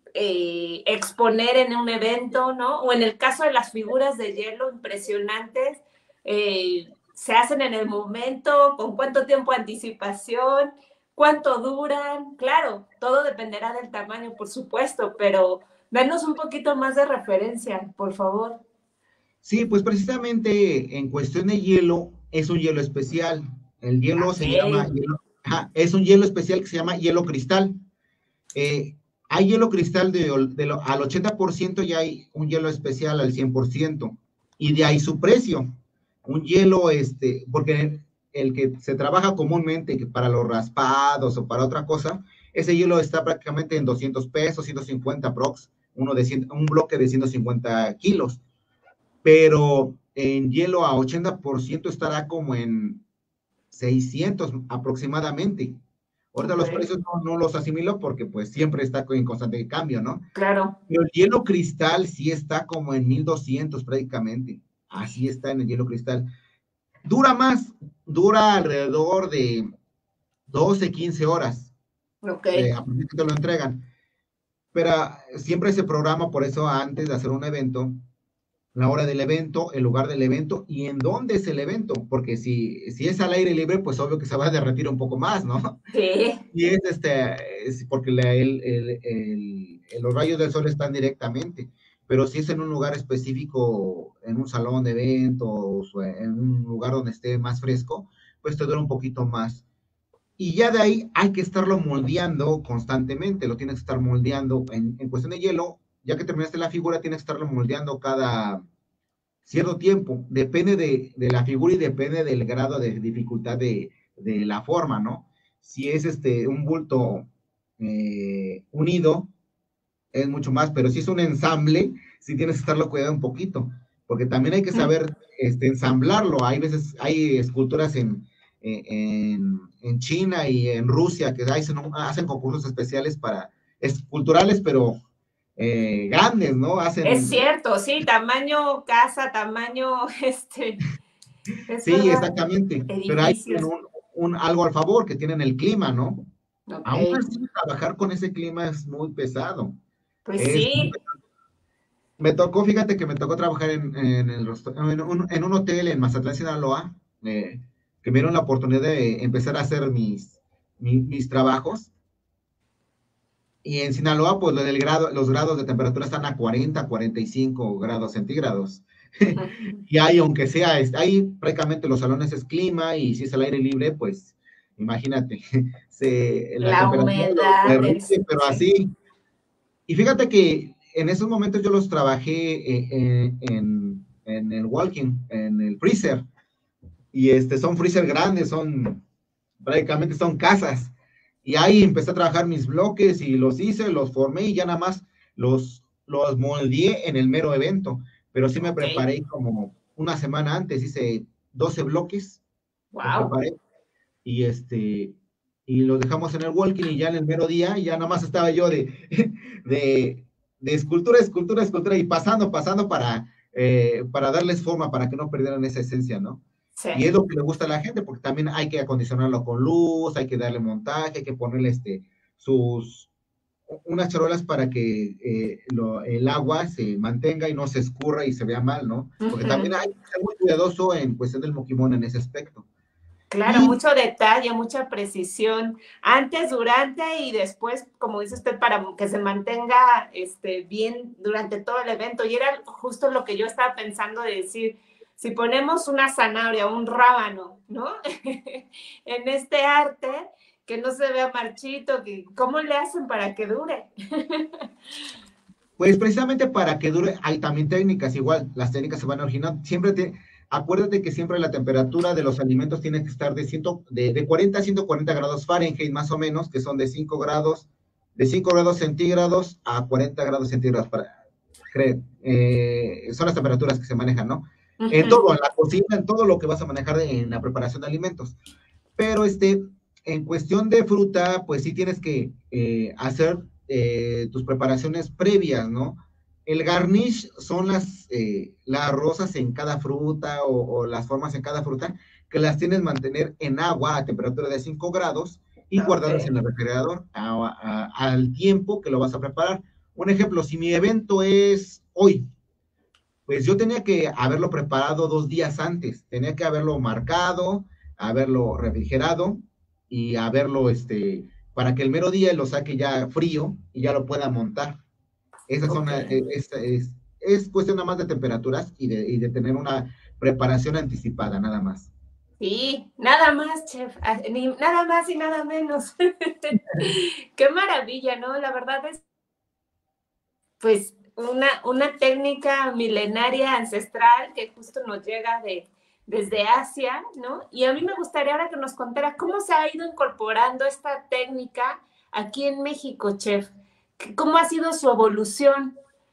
eh, exponer en un evento, ¿no? O en el caso de las figuras de hielo impresionantes, eh, se hacen en el momento, con cuánto tiempo de anticipación, cuánto duran. Claro, todo dependerá del tamaño, por supuesto, pero danos un poquito más de referencia, por favor. Sí, pues precisamente en cuestión de hielo, es un hielo especial. El hielo Ok, se llama, hielo, ajá, es un hielo especial que se llama hielo cristal. Eh, hay hielo cristal de, de lo, al ochenta por ciento y hay un hielo especial al cien por ciento. Y de ahí su precio. Un hielo, este, porque el que se trabaja comúnmente para los raspados o para otra cosa, ese hielo está prácticamente en doscientos pesos, ciento cincuenta prox, uno de cien, un bloque de ciento cincuenta kilos. Pero en hielo a ochenta por ciento estará como en seiscientos aproximadamente. Ahorita ok, los precios no, no los asimilo porque pues siempre está en constante cambio, ¿no? claro. Pero el hielo cristal sí está como en mil doscientos prácticamente. Así está en el hielo cristal. Dura más, dura alrededor de doce, quince horas. Ok. Eh, a partir que te lo entregan. Pero siempre se programa por eso antes de hacer un evento, la hora del evento, el lugar del evento y en dónde es el evento, porque si, si es al aire libre, pues obvio que se va a derretir un poco más, ¿no? Sí. Y es este, es porque la, el, el, el, los rayos del sol están directamente, pero si es en un lugar específico, en un salón de eventos, o en un lugar donde esté más fresco, pues te dura un poquito más. Y ya de ahí hay que estarlo moldeando constantemente, lo tienes que estar moldeando en, en cuestión de hielo, ya que terminaste la figura, tienes que estarlo moldeando cada cierto tiempo, depende de, de la figura y depende del grado de dificultad de, de la forma, ¿no? Si es este un bulto eh, unido, es mucho más, pero si es un ensamble, sí tienes que estarlo cuidando un poquito, porque también hay que saber este, ensamblarlo. Hay veces, hay esculturas en, en, en China y en Rusia que hacen, hacen concursos especiales para esculturales, pero eh, grandes, ¿no? Es Hacen, cierto, sí, tamaño casa, tamaño, este, es sí, verdad, exactamente, pero hay edificios. un, un, algo al favor que tienen el clima, ¿no? Ok, Aún así, trabajar con ese clima es muy pesado. pues Es, sí. me tocó, fíjate que me tocó trabajar en, en, el, en, un, en un hotel en Mazatlán, Sinaloa, eh, que me dieron la oportunidad de empezar a hacer mis, mis, mis trabajos. Y en Sinaloa, pues lo del grado, los grados de temperatura están a cuarenta, cuarenta y cinco grados centígrados. Y ahí, aunque sea, ahí prácticamente los salones es clima y si es al aire libre, pues imagínate, se, la La temperatura lo humedad, el, derrite, pero sí. así. Y fíjate que en esos momentos yo los trabajé eh, en, en, el walking, en el freezer. Y este, son freezer grandes, son prácticamente son casas. Y ahí empecé a trabajar mis bloques y los hice, los formé y ya nada más los, los moldeé en el mero evento. Pero sí me Ok, preparé como una semana antes, hice doce bloques, los wow. preparé y este y los dejamos en el walking y ya en el mero día ya nada más estaba yo de, de, de escultura, escultura, escultura y pasando, pasando para, eh, para darles forma, para que no perdieran esa esencia, ¿no? Sí. Y es lo que le gusta a la gente, porque también hay que acondicionarlo con luz, hay que darle montaje, hay que ponerle este, sus, unas charolas para que eh, lo, el agua se mantenga y no se escurra y se vea mal, ¿no? Porque también Uh-huh. hay que ser muy cuidadoso en cuestión del moquimón en ese aspecto. Claro, Y mucho detalle, mucha precisión, antes, durante y después, como dice usted, para que se mantenga este, bien durante todo el evento. Y era justo lo que yo estaba pensando de decir, si ponemos una zanahoria, un rábano, ¿no? En este arte, que no se vea marchito, que, ¿cómo le hacen para que dure? pues precisamente para que dure, hay también técnicas, igual, las técnicas se van originando. Siempre te, acuérdate que siempre la temperatura de los alimentos tiene que estar de, cien, de, de cuarenta a ciento cuarenta grados Fahrenheit, más o menos, que son de cinco grados, de cinco grados centígrados a cuarenta grados centígrados, para, eh, son las temperaturas que se manejan, ¿no? Uh En -huh. todo, en la cocina, en todo lo que vas a manejar en la preparación de alimentos. Pero este, en cuestión de fruta, pues sí tienes que eh, hacer eh, tus preparaciones previas, ¿no? El garnish son las, eh, las rosas en cada fruta o, o, las formas en cada fruta que las tienes mantener en agua a temperatura de cinco grados y Okay. guardarlas en el refrigerador a, a, al tiempo que lo vas a preparar. Un ejemplo, si mi evento es hoy, pues yo tenía que haberlo preparado dos días antes, tenía que haberlo marcado, haberlo refrigerado y haberlo, este, para que el mero día lo saque ya frío y ya lo pueda montar. Esas son, Okay. es, es, es cuestión nada más de temperaturas y de, y de tener una preparación anticipada, nada más. Sí, nada más, chef, ni nada más y nada menos. Qué maravilla, ¿no? La verdad es, pues, una, una técnica milenaria ancestral que justo nos llega de, desde Asia, ¿no? Y a mí me gustaría ahora que nos contara cómo se ha ido incorporando esta técnica aquí en México, chef. ¿Cómo ha sido su evolución?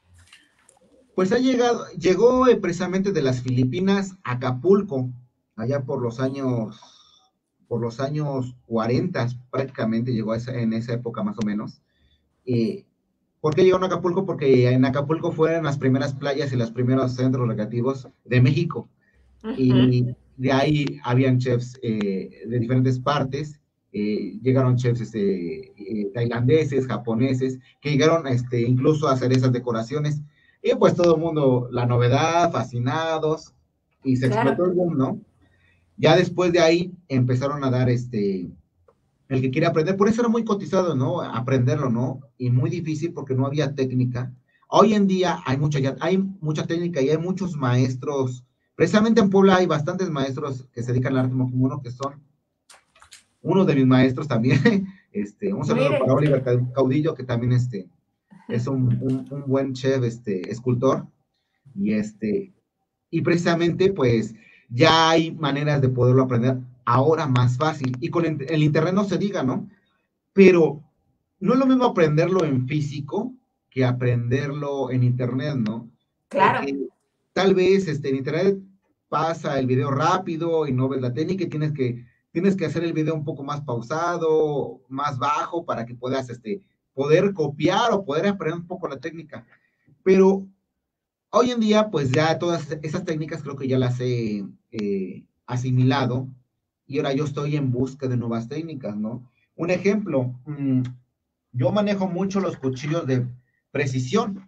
Pues ha llegado, llegó eh, precisamente de las Filipinas a Acapulco, allá por los años, por los años cuarenta, prácticamente llegó a esa, en esa época más o menos. Eh, ¿Por qué llegó a Acapulco? Porque en Acapulco fueron las primeras playas y los primeros centros recreativos de México. Uh -huh. Y de ahí habían chefs eh, de diferentes partes. Eh, llegaron chefs este, eh, tailandeses, japoneses, que llegaron este, incluso a hacer esas decoraciones. Y pues todo el mundo, la novedad, fascinados, y se Claro. explotó el boom, ¿no? Ya después de ahí empezaron a dar este, el que quiere aprender, por eso era muy cotizado, ¿no? Aprenderlo, ¿no? Y muy difícil porque no había técnica. Hoy en día hay mucha, ya, hay mucha técnica y hay muchos maestros. Precisamente en Puebla hay bastantes maestros que se dedican al arte mokimono, que son uno de mis maestros también. Este, un saludo para Mire. Oliver Caudillo, que también este, es un, un, un buen chef, este, escultor. Y este, y precisamente pues ya hay maneras de poderlo aprender ahora más fácil. Y con el, el internet no se diga, ¿no? Pero no es lo mismo aprenderlo en físico que aprenderlo en internet, ¿no? Claro. Porque tal vez este, en internet pasa el video rápido y no ves la técnica y tienes que, tienes que hacer el video un poco más pausado, más bajo para que puedas este, poder copiar o poder aprender un poco la técnica. Pero hoy en día, pues ya todas esas técnicas creo que ya las he eh, asimilado y ahora yo estoy en busca de nuevas técnicas, ¿no? Un ejemplo, mmm, yo manejo mucho los cuchillos de precisión.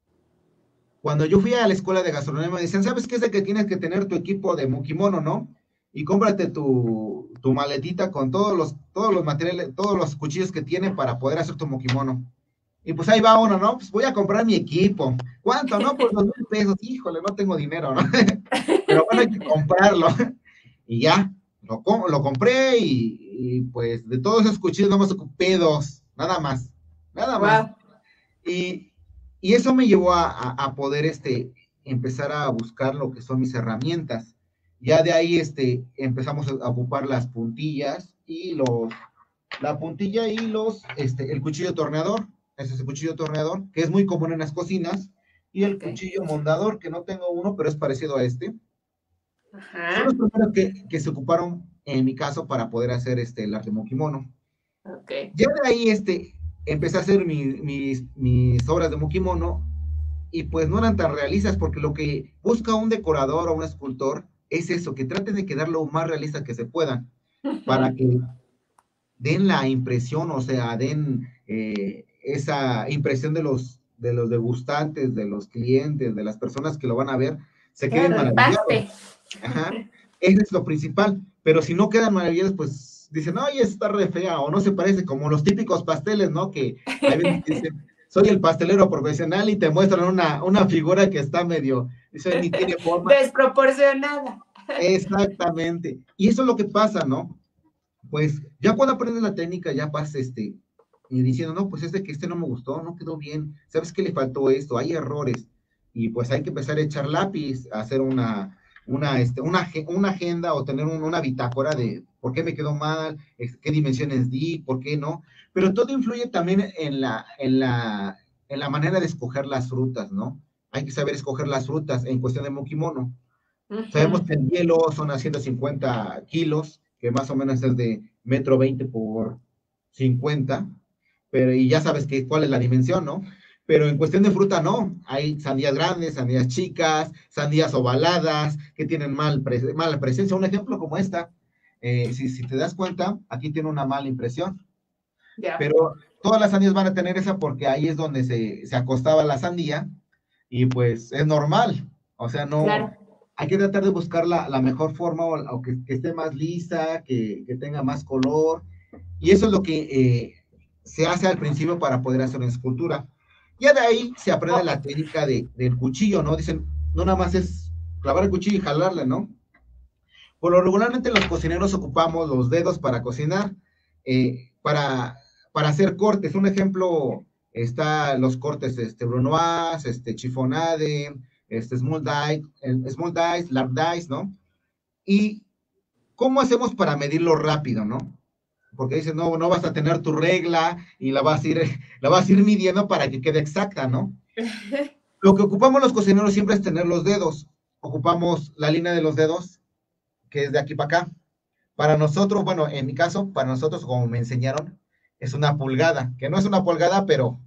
Cuando yo fui a la escuela de gastronomía me decían, ¿sabes qué es de que tienes que tener tu equipo de mukimono, no? Y cómprate tu, tu maletita con todos los, todos los materiales, todos los cuchillos que tiene para poder hacer tu mukimono. Y pues ahí va uno, ¿no? Pues voy a comprar mi equipo. ¿Cuánto, no? Pues dos mil pesos. Híjole, no tengo dinero, ¿no? Pero bueno, hay que comprarlo. Y ya, lo, lo compré y, y, pues de todos esos cuchillos nomás ocupé dos, nada más, nada más. Wow. Y, y eso me llevó a, a, a, poder este, empezar a buscar lo que son mis herramientas. Ya de ahí este, empezamos a ocupar las puntillas y los, la puntilla y los, este, el cuchillo torneador. Ese es el cuchillo torneador, que es muy común en las cocinas, y el Okay. cuchillo mondador, que no tengo uno, pero es parecido a este. Son Ajá. los primeros que, que, se ocuparon, en mi caso, para poder hacer este, el arte mokimono. Okay. Ya de ahí este, empecé a hacer mi, mis, mis obras de mokimono, y pues no eran tan realistas, porque lo que busca un decorador o un escultor es eso, que traten de quedar lo más realista que se pueda, para que den la impresión, o sea, den eh, esa impresión de los, de los degustantes, de los clientes, de las personas que lo van a ver, se queden Claro, el maravillados. paste. Ajá. Eso es lo principal, pero si no quedan maravillas, pues dicen, oye, está re fea, o no se parece, como los típicos pasteles, ¿no? Que hay veces que dicen, soy el pastelero profesional y te muestran una, una figura que está medio, eso ni tiene forma. Desproporcionada. Exactamente. Y eso es lo que pasa, ¿no? Pues ya cuando aprendes la técnica, ya vas este, y diciendo, no, pues este que este no me gustó, no quedó bien, ¿sabes qué le faltó esto? Hay errores. Y pues hay que empezar a echar lápiz, a hacer una, una, este, una, una agenda o tener un, una bitácora de por qué me quedó mal, qué dimensiones di, por qué no. Pero todo influye también en la, en la, en la manera de escoger las frutas, ¿no? Hay que saber escoger las frutas en cuestión de mokimono. Sabemos que el hielo son a ciento cincuenta kilos, que más o menos es de metro veinte por cincuenta, pero y ya sabes que cuál es la dimensión, ¿no? Pero en cuestión de fruta no, hay sandías grandes, sandías chicas, sandías ovaladas, que tienen mal pre mala presencia. Un ejemplo como esta, eh, si, si, te das cuenta, aquí tiene una mala impresión, yeah. Pero todas las sandías van a tener esa porque ahí es donde se, se acostaba la sandía y pues es normal, o sea, no... Claro. Hay que tratar de buscar la, la mejor forma o, o que, que, esté más lisa, que, que, tenga más color. Y eso es lo que eh, se hace al principio para poder hacer una escultura. Ya de ahí se aprende la técnica de, del cuchillo, ¿no? Dicen, no nada más es clavar el cuchillo y jalarle, ¿no? Por lo regularmente los cocineros ocupamos los dedos para cocinar, eh, para, para hacer cortes. Un ejemplo está los cortes este, brunoise, este, chiffonade, este, small dice, small dice, large dice, ¿no? Y ¿cómo hacemos para medirlo rápido, no? Porque dicen, no, no vas a tener tu regla y la vas a ir, la vas a ir midiendo para que quede exacta, ¿no? Lo que ocupamos los cocineros siempre es tener los dedos. Ocupamos la línea de los dedos, que es de aquí para acá. Para nosotros, bueno, en mi caso, para nosotros, como me enseñaron, es una pulgada, que no es una pulgada, pero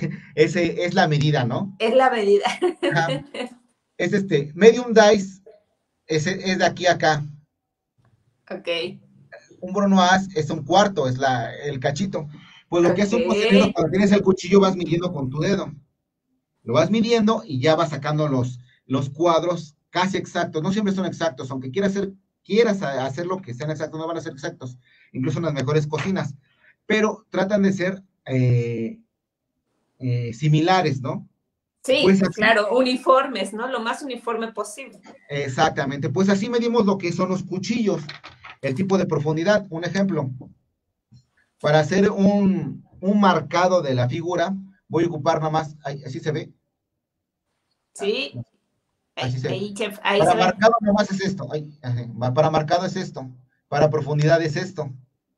ese es la medida, ¿no? Es la medida. Ajá. Es este, medium dice, es, es de aquí a acá. Ok. Un brunoise es un cuarto, es la, el cachito. Pues lo okay. que es un cocinero, cuando tienes el cuchillo, vas midiendo con tu dedo. Lo vas midiendo y ya vas sacando los, los cuadros casi exactos. No siempre son exactos, aunque quieras hacer, quieras hacer lo que sean exactos, no van a ser exactos. Incluso en las mejores cocinas. Pero tratan de ser eh, eh, similares, ¿no? Sí, pues así, claro, uniformes, ¿no? Lo más uniforme posible. Exactamente. Pues así medimos lo que son los cuchillos. El tipo de profundidad, un ejemplo. Para hacer un, un marcado de la figura, voy a ocupar nada más, ahí, así se ve. Sí. Así ahí, se ve. Ahí, chef, ahí para se marcado ve. nada más es esto. Ahí, para marcado es esto. Para profundidad es esto.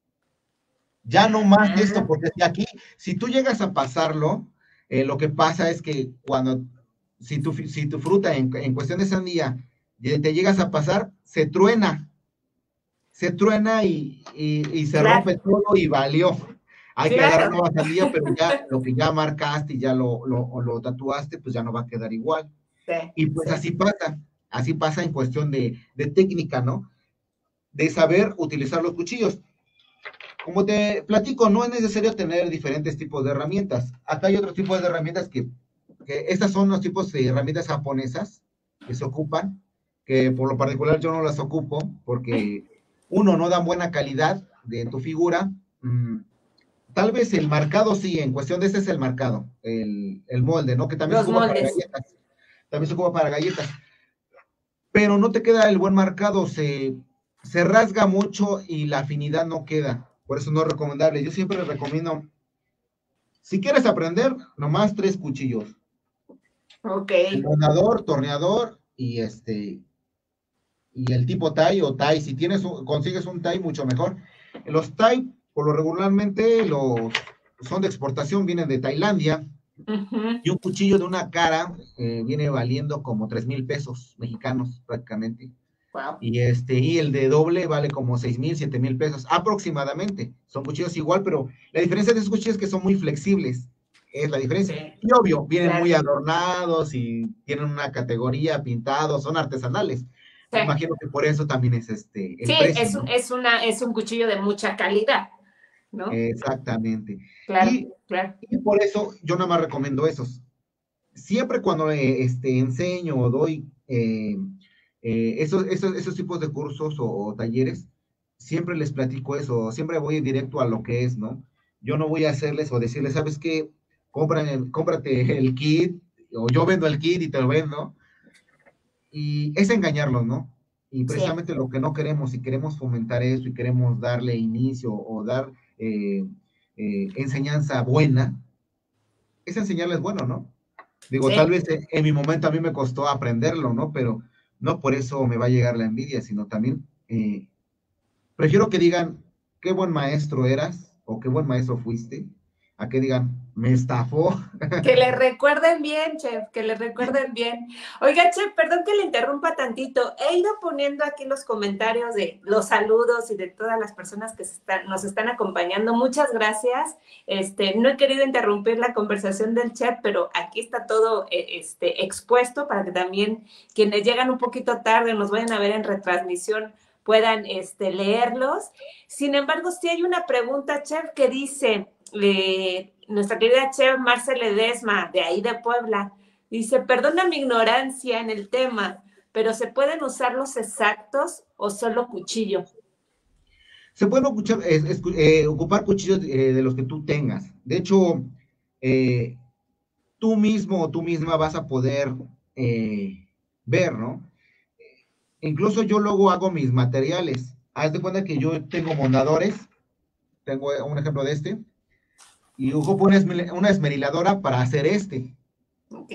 Ya no más de esto, porque si aquí, si tú llegas a pasarlo, eh, lo que pasa es que cuando, si tu, si tu fruta en, en cuestión de sandía te llegas a pasar, se truena. Se truena y, y, y se claro. rompe todo y valió. Hay claro. que agarrar nueva sandía, pero ya lo que ya marcaste y ya lo, lo, lo tatuaste, pues ya no va a quedar igual. Sí, y pues sí. así pasa, así pasa en cuestión de, de técnica, ¿no? De saber utilizar los cuchillos. Como te platico, no es necesario tener diferentes tipos de herramientas. Acá hay otros tipos de herramientas que, que estas son los tipos de herramientas japonesas que se ocupan, que por lo particular yo no las ocupo porque uno, no dan buena calidad de tu figura. Mm, tal vez el marcado sí, en cuestión de este es el marcado, el, el molde, ¿no? Que también Los se ocupa moldes. para galletas. También se ocupa para galletas. Pero no te queda el buen marcado, se, se rasga mucho y la afinidad no queda. Por eso no es recomendable. Yo siempre les recomiendo, si quieres aprender, nomás tres cuchillos. Ok. El rondador, torneador y este y el tipo Tai o Tai. Si tienes un, consigues un Tai, mucho mejor. Los Tai, por lo regularmente, los son de exportación, vienen de Tailandia. Uh-huh. Y un cuchillo de una cara eh, viene valiendo como tres mil pesos mexicanos prácticamente. Wow. Y, este, y el de doble vale como seis mil, siete mil pesos aproximadamente. Son cuchillos igual, pero la diferencia de esos cuchillos es que son muy flexibles. Es la diferencia. Sí. Y obvio, vienen claro. muy adornados y tienen una categoría, pintados, son artesanales. Sí. Me imagino que por eso también es este el sí, precio. es, ¿no? es, una, es un cuchillo de mucha calidad, ¿no? Exactamente. Claro, y, claro. y por eso yo nada más recomiendo esos. Siempre cuando eh, este, enseño o doy... Eh, Eh, esos, esos, esos tipos de cursos o, o talleres, siempre les platico eso, siempre voy directo a lo que es, ¿no? Yo no voy a hacerles o decirles, ¿sabes qué? Compran, cómprate el kit, o yo vendo el kit y te lo vendo, y es engañarlos, ¿no? Y Sí, precisamente lo que no queremos, si queremos fomentar eso y queremos darle inicio o dar eh, eh, enseñanza buena, es enseñarles bueno, ¿no? Digo, tal sí. vez en, en mi momento a mí me costó aprenderlo, ¿no? Pero no por eso me va a llegar la envidia, sino también eh, prefiero que digan qué buen maestro eras o qué buen maestro fuiste, a que digan me estafó. Que le recuerden bien, chef, que le recuerden bien. Oiga, chef, perdón que le interrumpa tantito. He ido poniendo aquí los comentarios de los saludos y de todas las personas que se están, nos están acompañando. Muchas gracias. Este, no he querido interrumpir la conversación del chef, pero aquí está todo eh, este, expuesto para que también quienes llegan un poquito tarde, nos vayan a ver en retransmisión, puedan este, leerlos. Sin embargo, sí hay una pregunta, chef, que dice... Eh, nuestra querida chef Marce Ledesma, de ahí de Puebla, dice, perdona mi ignorancia en el tema, pero ¿se pueden usar los exactos o solo cuchillo? Se pueden ocupar, es, es, eh, ocupar cuchillos eh, de los que tú tengas. De hecho, eh, tú mismo o tú misma vas a poder eh, ver, ¿no? Incluso yo luego hago mis materiales. Haz de cuenta que yo tengo mondadores, tengo un ejemplo de este, y ocupo una, una esmeriladora para hacer este. Ok.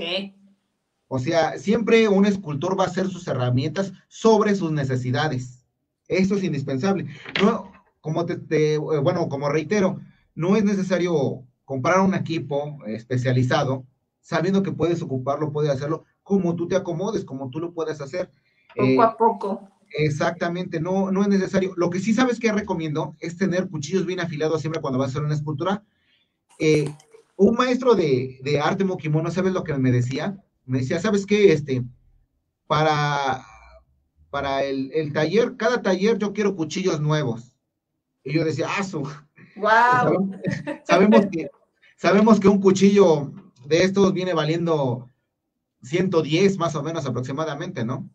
O sea, siempre un escultor va a hacer sus herramientas sobre sus necesidades. Esto es indispensable. No, como te, te, bueno, como reitero, no es necesario comprar un equipo especializado, sabiendo que puedes ocuparlo, puedes hacerlo como tú te acomodes, como tú lo puedes hacer. Poco Eh, a poco. exactamente, no, no es necesario. Lo que sí sabes que recomiendo es tener cuchillos bien afilados siempre cuando vas a hacer una escultura. Eh, un maestro de, de arte mokimono, ¿sabes lo que me decía? Me decía, ¿sabes qué? Este, para, para el, el taller, cada taller yo quiero cuchillos nuevos. Y yo decía, ah, su, Wow. sabemos, sabemos que, sabemos que un cuchillo de estos viene valiendo ciento diez más o menos aproximadamente, ¿no?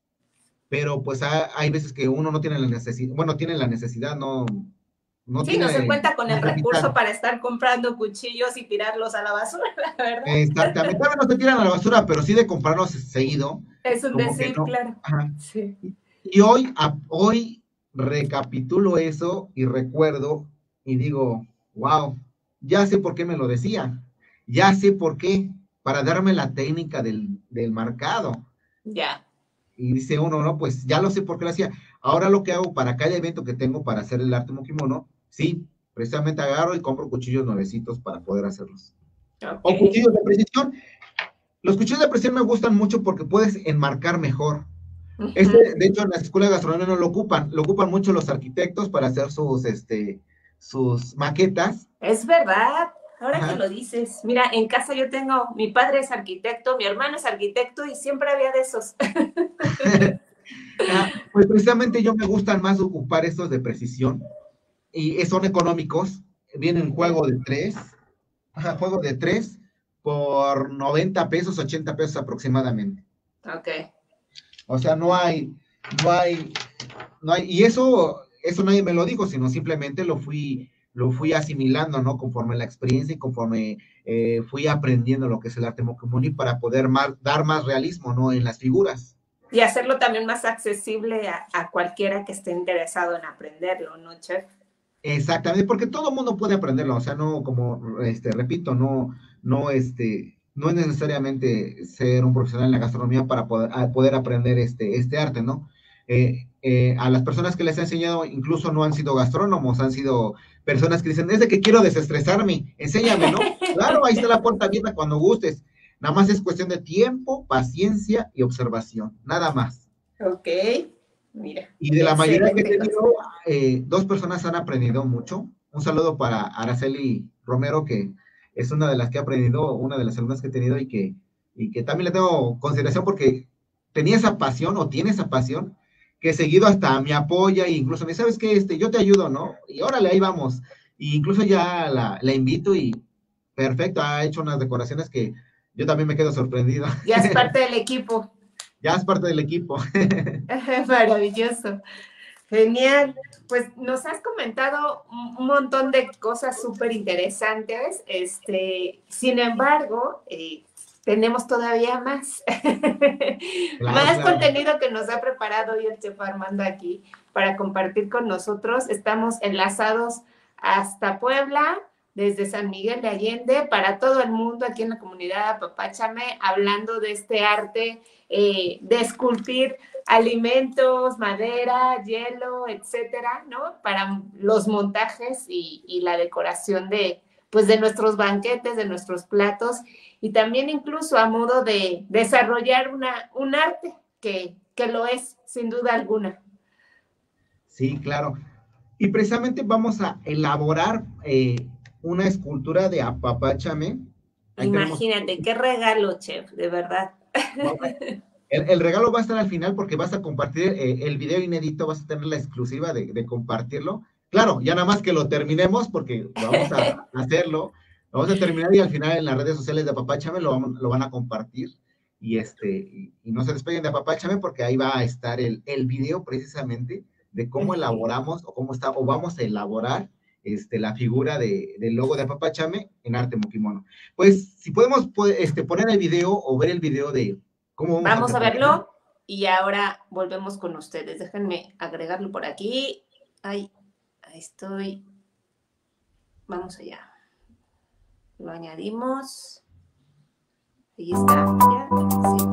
Pero pues ha, hay veces que uno no tiene la necesidad, bueno, tiene la necesidad, no, no Sí, no se tiene cuenta con el el recurso capital. para estar comprando cuchillos y tirarlos a la basura, ¿verdad? Exactamente, tal vez no se tiran a la basura, pero sí de comprarlos seguido, Es un como que decir, no. claro. Ajá. Sí. Y hoy, a, hoy recapitulo eso y recuerdo y digo, wow, ya sé por qué me lo decía, ya sé por qué, para darme la técnica del, del marcado. Ya. Y dice uno, no, pues ya lo sé por qué lo hacía. Ahora lo que hago para cada evento que tengo para hacer el arte mokimono, sí, precisamente agarro y compro cuchillos nuevecitos para poder hacerlos. Ok. O cuchillos de precisión. Los cuchillos de precisión me gustan mucho porque puedes enmarcar mejor. Este, Uh-huh. de hecho, en las escuelas de gastronomía no lo ocupan, lo ocupan mucho los arquitectos para hacer sus, este, sus maquetas. Es verdad, ahora que Ajá. lo dices. Mira, en casa yo tengo, mi padre es arquitecto, mi hermano es arquitecto y siempre había de esos. Ah, pues precisamente yo me gustan más ocupar estos de precisión y son económicos. Vienen juego de tres, ajá, juego de tres por noventa pesos, ochenta pesos aproximadamente. Ok. O sea, no hay, no hay, no hay, y eso, eso nadie me lo dijo, sino simplemente lo fui, lo fui asimilando, ¿no? Conforme la experiencia y conforme eh, fui aprendiendo lo que es el arte mokimoni para poder más, dar más realismo, ¿no? En las figuras. Y hacerlo también más accesible a, a cualquiera que esté interesado en aprenderlo, ¿no, chef? Exactamente, porque todo el mundo puede aprenderlo, o sea, no, como, este, repito, no, no, este, no es necesariamente ser un profesional en la gastronomía para poder, poder aprender este, este arte, ¿no? Eh, eh, a las personas que les he enseñado incluso no han sido gastrónomos, han sido personas que dicen, es de que quiero desestresarme, enséñame, ¿no? Claro, ahí está la puerta abierta cuando gustes, nada más es cuestión de tiempo, paciencia y observación, nada más. Ok, mira, Y de la mayoría que he excelente tenido, consejo. eh, dos personas han aprendido mucho. Un saludo para Araceli Romero, que es una de las que ha aprendido, una de las alumnas que he tenido y que, y que también le tengo consideración porque tenía esa pasión o tiene esa pasión que seguido hasta me apoya e incluso me dice, ¿sabes qué? Este, yo te ayudo, ¿no? Y órale, ahí vamos. Y incluso ya la, la invito y perfecto, ha hecho unas decoraciones que yo también me quedo sorprendido. Ya es parte del equipo. ya es parte del equipo. Maravilloso. Genial. Pues nos has comentado un montón de cosas súper interesantes. Este, sin embargo, eh, tenemos todavía más. Claro, más claro. Contenido que nos ha preparado hoy el chef Armando aquí para compartir con nosotros. Estamos enlazados hasta Puebla, desde San Miguel de Allende, para todo el mundo aquí en la comunidad Apapáchame, hablando de este arte eh, de esculpir alimentos, madera, hielo, etcétera, ¿no? Para los montajes y, y la decoración de, pues, de nuestros banquetes, de nuestros platos, y también incluso a modo de desarrollar una, un arte que, que lo es, sin duda alguna. Sí, claro. Y precisamente vamos a elaborar eh, una escultura de Apapáchame. Ahí Imagínate, tenemos... qué regalo, chef, de verdad. El, el regalo va a estar al final porque vas a compartir eh, el video inédito, vas a tener la exclusiva de, de compartirlo. Claro, ya nada más que lo terminemos porque vamos a hacerlo, lo vamos a terminar y al final en las redes sociales de Apapáchame lo, lo van a compartir y, este, y, y no se despeguen de Apapáchame porque ahí va a estar el, el video precisamente de cómo elaboramos o cómo está, o vamos a elaborar este, la figura de, del logo de Apapáchame en arte mukimono. Pues si podemos este, poner el video o ver el video de cómo vamos, vamos a, a verlo y ahora volvemos con ustedes. Déjenme agregarlo por aquí. Ahí, ahí estoy. Vamos allá. Lo añadimos. Ahí está. ¿Ya? Sí.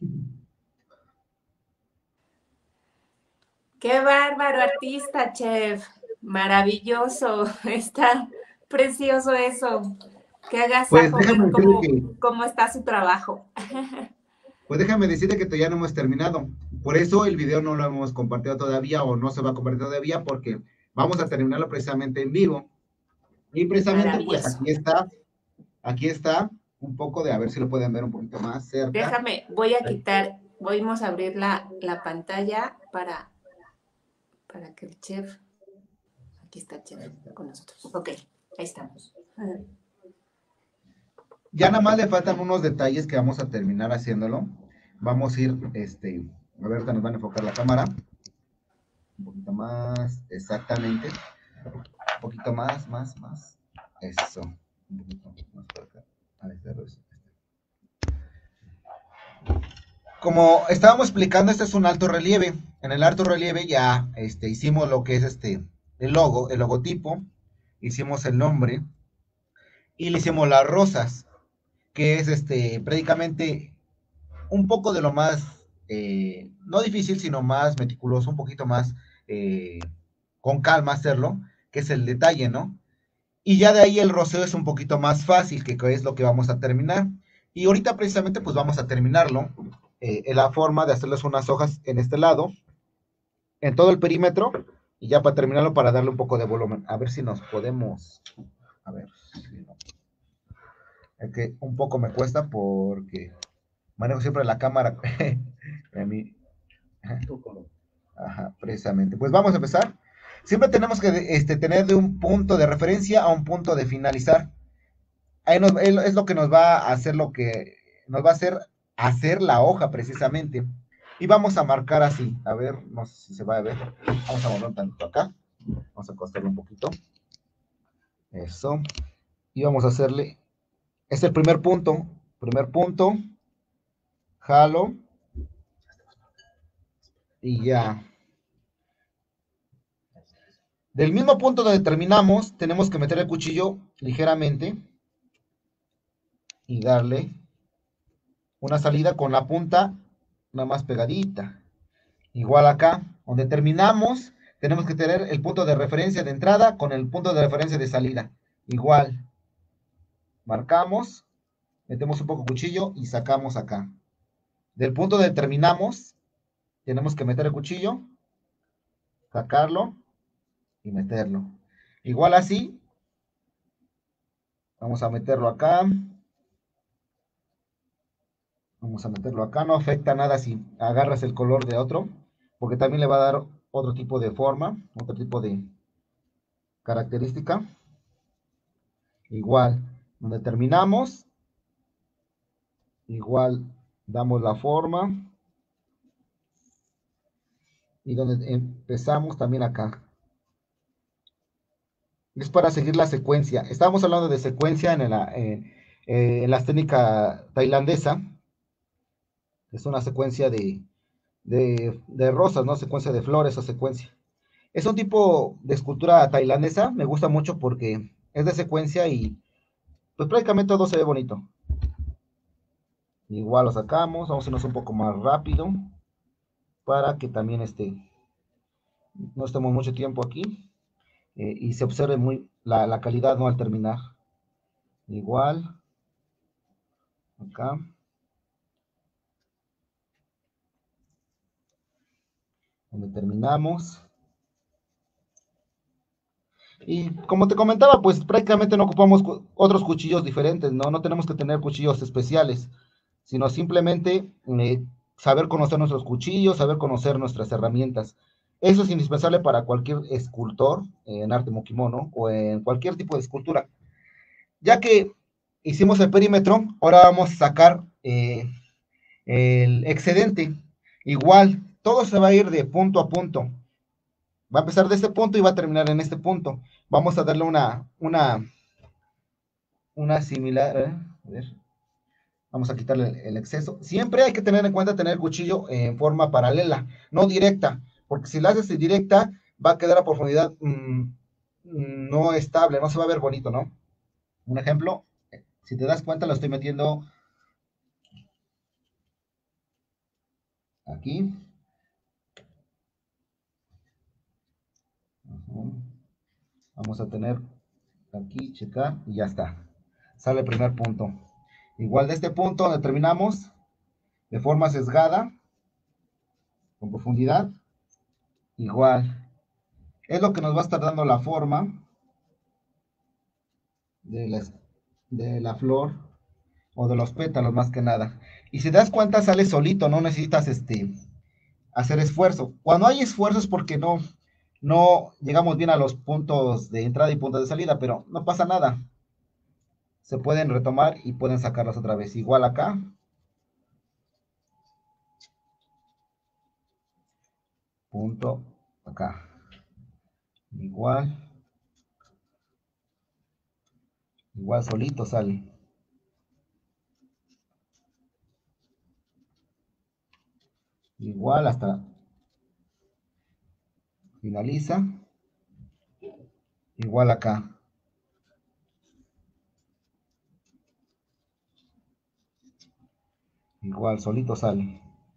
Qué bárbaro artista, chef. Maravilloso. Está precioso eso. Qué Pues agasajo déjame ver decirte cómo, que, cómo está su trabajo. pues déjame decirte que todavía no hemos terminado. Por eso el video no lo hemos compartido todavía o no se va a compartir todavía porque vamos a terminarlo precisamente en vivo. Y precisamente pues Maravilloso. aquí está, aquí está un poco de, a ver si lo pueden ver un poquito más cerca. Déjame, voy a quitar, vamos a abrir la, la pantalla para, para que el chef, aquí está el chef con nosotros. Ok, ahí estamos. Ya nada más le faltan unos detalles que vamos a terminar haciéndolo. Vamos a ir, este, a ver, ahorita nos van a enfocar la cámara. Un poquito más, exactamente. Un poquito más, más, más. Eso. Un poquito más por acá. A ver, como estábamos explicando, este es un alto relieve. En el alto relieve ya este, hicimos lo que es este el logo, el logotipo, hicimos el nombre y le hicimos las rosas, que es este prácticamente un poco de lo más, eh, no difícil, sino más meticuloso, un poquito más eh, con calma hacerlo, que es el detalle, ¿no? Y ya de ahí el roceo es un poquito más fácil, que es lo que vamos a terminar. Y ahorita precisamente pues vamos a terminarlo eh, en la forma de hacerles unas hojas en este lado, en todo el perímetro, y ya para terminarlo para darle un poco de volumen. A ver si nos podemos... A ver, si no. Es que un poco me cuesta porque manejo siempre la cámara. A mí. Ajá, precisamente. Pues vamos a empezar. Siempre tenemos que este, tener de un punto de referencia a un punto de finalizar. Ahí nos, es lo que nos va a hacer lo que nos va a hacer hacer la hoja precisamente. Y vamos a marcar así. A ver, no sé si se va a ver. Vamos a mover un tanto acá. Vamos a acostarlo un poquito. Eso. Y vamos a hacerle. Este es el primer punto. Primer punto. Jalo. Y ya. Del mismo punto donde terminamos, tenemos que meter el cuchillo ligeramente y darle una salida con la punta nada más pegadita. Igual acá, donde terminamos, tenemos que tener el punto de referencia de entrada con el punto de referencia de salida. Igual, marcamos, metemos un poco cuchillo y sacamos acá. Del punto donde terminamos, tenemos que meter el cuchillo, sacarlo y meterlo. Igual así, vamos a meterlo acá. Vamos a meterlo acá, no afecta nada si agarras el color de otro, porque también le va a dar otro tipo de forma, otro tipo de característica. Igual, donde terminamos, igual damos la forma. Y donde empezamos también acá. Es para seguir la secuencia. Estábamos hablando de secuencia en la, en, en la técnica tailandesa. Es una secuencia de, de, de rosas, ¿no? Secuencia de flores o secuencia. Es un tipo de escultura tailandesa, me gusta mucho porque es de secuencia y pues prácticamente todo se ve bonito. Igual lo sacamos, vamos a irnos un poco más rápido para que también este, no estemos mucho tiempo aquí eh, y se observe muy la, la calidad, ¿no? Al terminar. Igual, acá. Donde terminamos. Y como te comentaba, pues prácticamente no ocupamos cu otros cuchillos diferentes, ¿no? No tenemos que tener cuchillos especiales, sino simplemente eh, saber conocer nuestros cuchillos, saber conocer nuestras herramientas. Eso es indispensable para cualquier escultor eh, en arte mokimono o en cualquier tipo de escultura. Ya que hicimos el perímetro, ahora vamos a sacar eh, el excedente. Igual, todo se va a ir de punto a punto. Va a empezar de este punto y va a terminar en este punto. Vamos a darle una, una, una similar, ¿eh? A ver, vamos a quitarle el, el exceso. Siempre hay que tener en cuenta tener el cuchillo en forma paralela, no directa, porque si la haces directa, va a quedar a profundidad mmm, no estable, no se va a ver bonito, ¿no? Un ejemplo, si te das cuenta, lo estoy metiendo aquí. Uh-huh. Vamos a tener aquí, checar, y ya está. Sale el primer punto. Igual de este punto donde terminamos, de forma sesgada, con profundidad, igual. Es lo que nos va a estar dando la forma de la, de la flor o de los pétalos más que nada. Y si te das cuenta sale solito, no necesitas este hacer esfuerzo. Cuando hay esfuerzo es porque no no llegamos bien a los puntos de entrada y puntos de salida, pero no pasa nada. Se pueden retomar y pueden sacarlas otra vez. Igual acá. Punto acá. Igual. Igual solito sale. Igual hasta finaliza. Igual acá. Igual solito sale.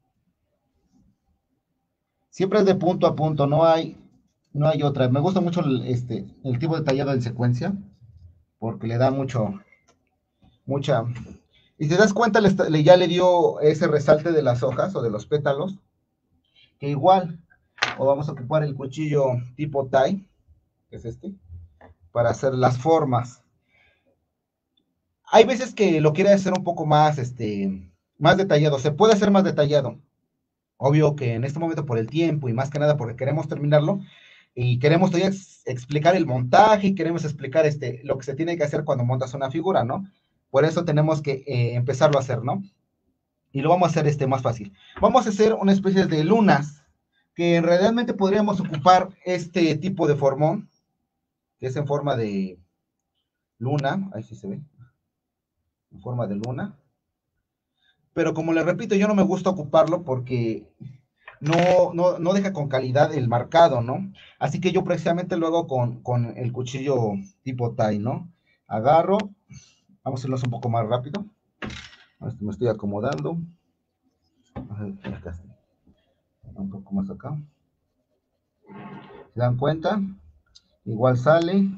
Siempre es de punto a punto, no hay, no hay otra. Me gusta mucho el, este, el tipo detallado en secuencia, porque le da mucho, mucha. Y si te das cuenta, le, está- le- ya le dio ese resalte de las hojas o de los pétalos, que igual, o vamos a ocupar el cuchillo tipo tie, que es este, para hacer las formas. Hay veces que lo quiere hacer un poco más, este, más detallado, se puede hacer más detallado. Obvio que en este momento por el tiempo y más que nada porque queremos terminarlo y queremos todavía ex- explicar el montaje y queremos explicar este, lo que se tiene que hacer cuando montas una figura, ¿no? Por eso tenemos que eh, empezarlo a hacer, ¿no? Y lo vamos a hacer este más fácil. Vamos a hacer una especie de lunas que realmente podríamos ocupar este tipo de formón, que es en forma de luna, ahí sí se ve, en forma de luna. Pero como les repito, yo no me gusta ocuparlo porque no, no, no deja con calidad el marcado, ¿no? Así que yo precisamente lo hago con, con el cuchillo tipo tie, ¿no? Agarro, vamos a hacerlo un poco más rápido. Me estoy acomodando. Acá está. Un poco más acá. ¿Se dan cuenta? Igual sale.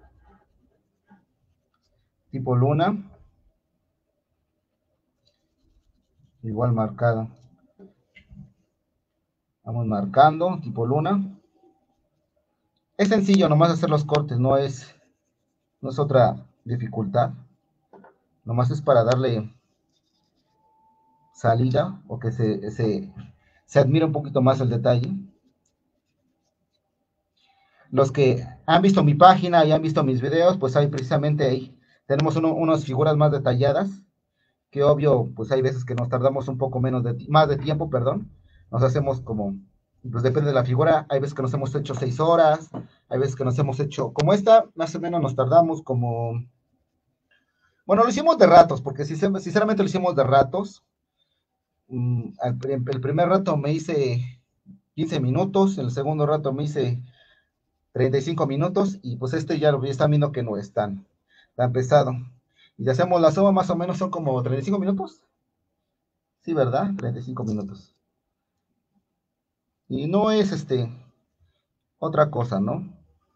Tipo luna. Igual marcado. Vamos marcando, tipo luna. Es sencillo nomás hacer los cortes, no es, no es otra dificultad. Nomás es para darle salida o que se, se, se admire un poquito más el detalle. Los que han visto mi página y han visto mis videos, pues hay precisamente ahí tenemos uno, unas figuras más detalladas, que obvio, pues hay veces que nos tardamos un poco menos de, más de tiempo, perdón, nos hacemos como, pues depende de la figura, hay veces que nos hemos hecho seis horas, hay veces que nos hemos hecho, como esta, más o menos nos tardamos como, bueno, lo hicimos de ratos, porque sinceramente lo hicimos de ratos. El primer rato me hice quince minutos, el segundo rato me hice treinta y cinco minutos y pues este ya lo están viendo que no es tan, tan pesado. Y si hacemos la suma más o menos son como treinta y cinco minutos. Sí, ¿verdad? treinta y cinco minutos. Y no es este otra cosa, ¿no?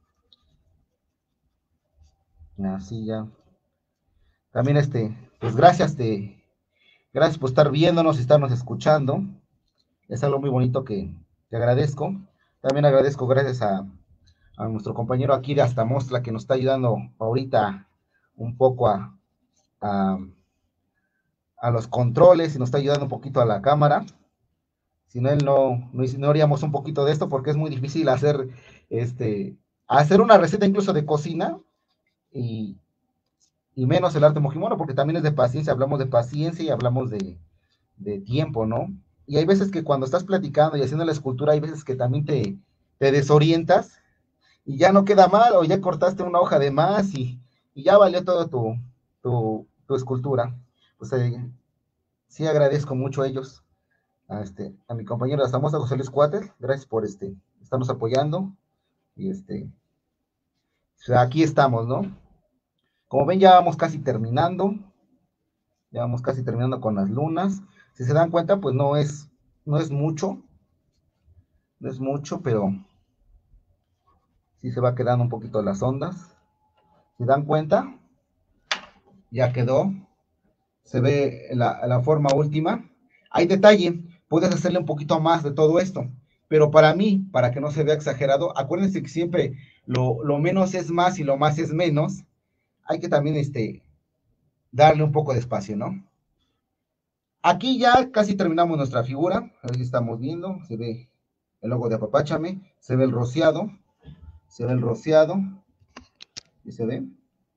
Así ya. También este, pues gracias te, gracias por estar viéndonos y estarnos escuchando. Es algo muy bonito que te agradezco. También agradezco gracias a, a nuestro compañero aquí de Hasta Mostla que nos está ayudando ahorita un poco a, a a los controles y nos está ayudando un poquito a la cámara. Si no, él no, no, no haríamos un poquito de esto porque es muy difícil hacer, este, hacer una receta incluso de cocina y, y menos el arte mojimono porque también es de paciencia, hablamos de paciencia y hablamos de, de tiempo, ¿no? Y hay veces que cuando estás platicando y haciendo la escultura, hay veces que también te, te desorientas y ya no queda mal o ya cortaste una hoja de más y, y ya valió todo tu, tu, tu escultura. Pues eh, sí agradezco mucho a ellos, a, este, a mi compañero de Zamosa, José Luis Cuates, gracias por este, estarnos apoyando, y este, o sea, aquí estamos, ¿no? Como ven, ya vamos casi terminando, ya vamos casi terminando con las lunas, si se dan cuenta, pues no es, no es mucho, no es mucho, pero sí se va quedando un poquito las ondas. ¿Se dan cuenta? Ya quedó. Se ve la, la forma última. Hay detalle, puedes hacerle un poquito más de todo esto, pero para mí, para que no se vea exagerado, acuérdense que siempre lo, lo menos es más y lo más es menos. Hay que también este, darle un poco de espacio, ¿no? Aquí ya casi terminamos nuestra figura. Ahí estamos viendo, se ve el logo de Apapáchame, se ve el rociado, se ve el rociado, y se ve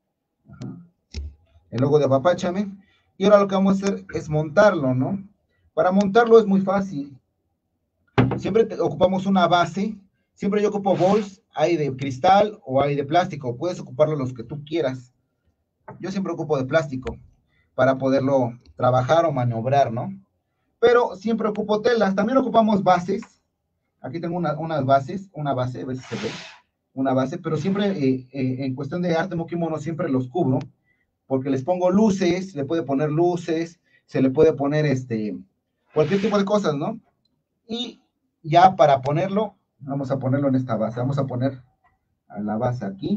el logo de Apapáchame. Y ahora lo que vamos a hacer es montarlo, ¿no? Para montarlo es muy fácil. Siempre te, ocupamos una base. Siempre yo ocupo bols, hay de cristal o hay de plástico. Puedes ocuparlo los que tú quieras. Yo siempre ocupo de plástico para poderlo trabajar o maniobrar, ¿no? Pero siempre ocupo telas. También ocupamos bases. Aquí tengo una, unas bases, una base, a ver si se ve, una base, pero siempre eh, eh, en cuestión de arte mokimono siempre los cubro, porque les pongo luces, se le puede poner luces, se le puede poner este, cualquier tipo de cosas, ¿no? Y ya para ponerlo, vamos a ponerlo en esta base, vamos a poner a la base aquí,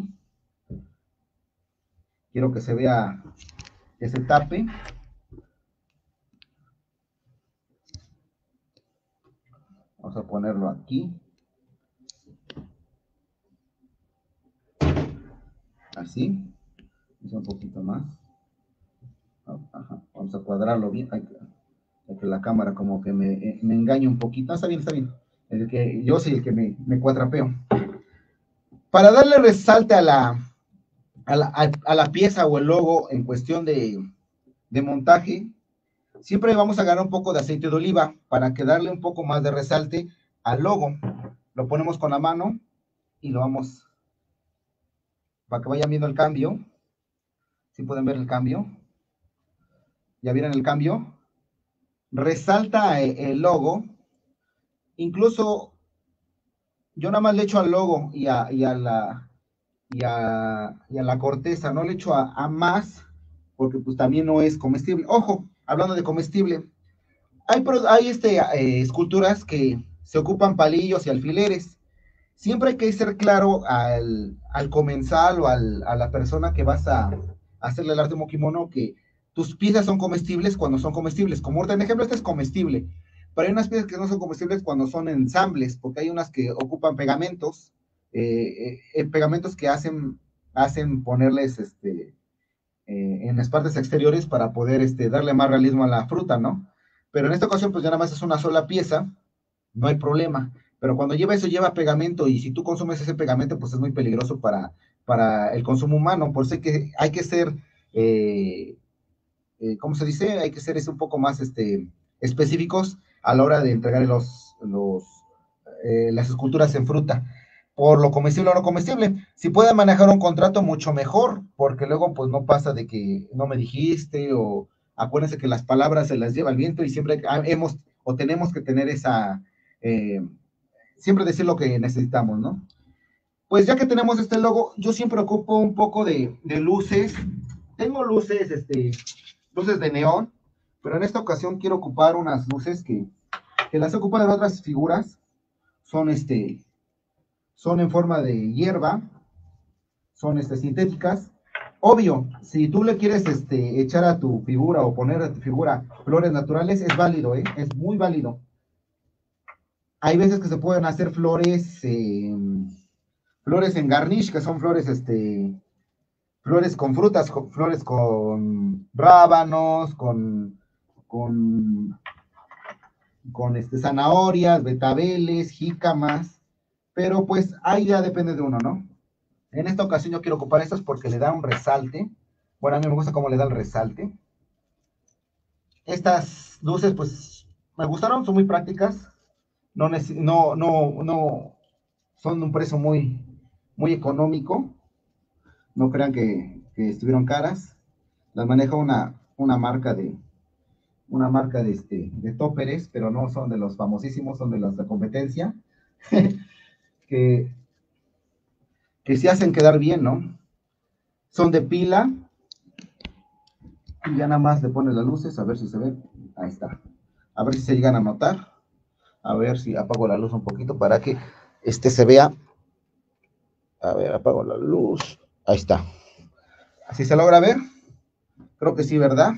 quiero que se vea, que se tape, vamos a ponerlo aquí, así, un poquito más, ajá, vamos a cuadrarlo bien, hay que, hay que la cámara como que me, me engaña un poquito, no, está bien, está bien, el que, yo soy el que me, me cuatrapeo. Para darle resalte a la, a la, a, a la pieza o el logo en cuestión de, de montaje, siempre vamos a agarrar un poco de aceite de oliva para que darle un poco más de resalte al logo. Lo ponemos con la mano y lo vamos, para que vayan viendo el cambio. Si pueden ver el cambio. ¿Ya vieron el cambio? Resalta el logo. Incluso yo nada más le echo al logo y a, y a, la, y a, y a la corteza, no le echo a, a más, porque pues también no es comestible. Ojo, hablando de comestible, hay, hay este, eh, esculturas que se ocupan palillos y alfileres. Siempre hay que ser claro al, al comensal o al, a la persona que vas a, a hacerle el arte mokimono que tus piezas son comestibles cuando son comestibles. Como ahorita en ejemplo, este es comestible, pero hay unas piezas que no son comestibles cuando son ensambles, porque hay unas que ocupan pegamentos, eh, eh, pegamentos que hacen, hacen ponerles este, eh, en las partes exteriores para poder este, darle más realismo a la fruta, ¿no? Pero en esta ocasión, pues ya nada más es una sola pieza, no hay problema. Pero cuando lleva eso, lleva pegamento, y si tú consumes ese pegamento, pues es muy peligroso para, para el consumo humano. Por eso hay que, hay que ser, eh, eh, ¿cómo se dice? Hay que ser es un poco más este, específicos a la hora de entregar los, los, eh, las esculturas en fruta, por lo comestible o no comestible. Si pueden manejar un contrato, mucho mejor, porque luego pues no pasa de que no me dijiste, o acuérdense que las palabras se las lleva el viento, y siempre hemos o tenemos que tener esa, eh, siempre decir lo que necesitamos, ¿no? Pues ya que tenemos este logo, yo siempre ocupo un poco de, de luces. Tengo luces, este, luces de neón, pero en esta ocasión quiero ocupar unas luces que, que las ocupan en otras figuras. Son este, son en forma de hierba, son este, sintéticas. Obvio, si tú le quieres este, echar a tu figura o poner a tu figura flores naturales, es válido, ¿eh? Es muy válido. Hay veces que se pueden hacer flores, eh, flores en garnish, que son flores, este, flores con frutas, con, flores con rábanos, con, con, con este, zanahorias, betabeles, jícamas, pero pues ahí ya depende de uno, ¿no? En esta ocasión yo quiero ocupar estas porque le da un resalte. Bueno, a mí me gusta cómo le da el resalte. Estas luces, pues, me gustaron, son muy prácticas. No, no, no, no, son de un precio muy, muy económico. No crean que, que estuvieron caras. Las maneja una, una marca de, una marca de, este, de tóperes, pero no son de los famosísimos, son de los de competencia, que, que se hacen quedar bien, ¿no? Son de pila, y ya nada más le pones las luces, a ver si se ve, ahí está, a ver si se llegan a notar, A ver si apago la luz un poquito para que este se vea. A ver, apago la luz. Ahí está. ¿Así se logra ver? Creo que sí, ¿verdad?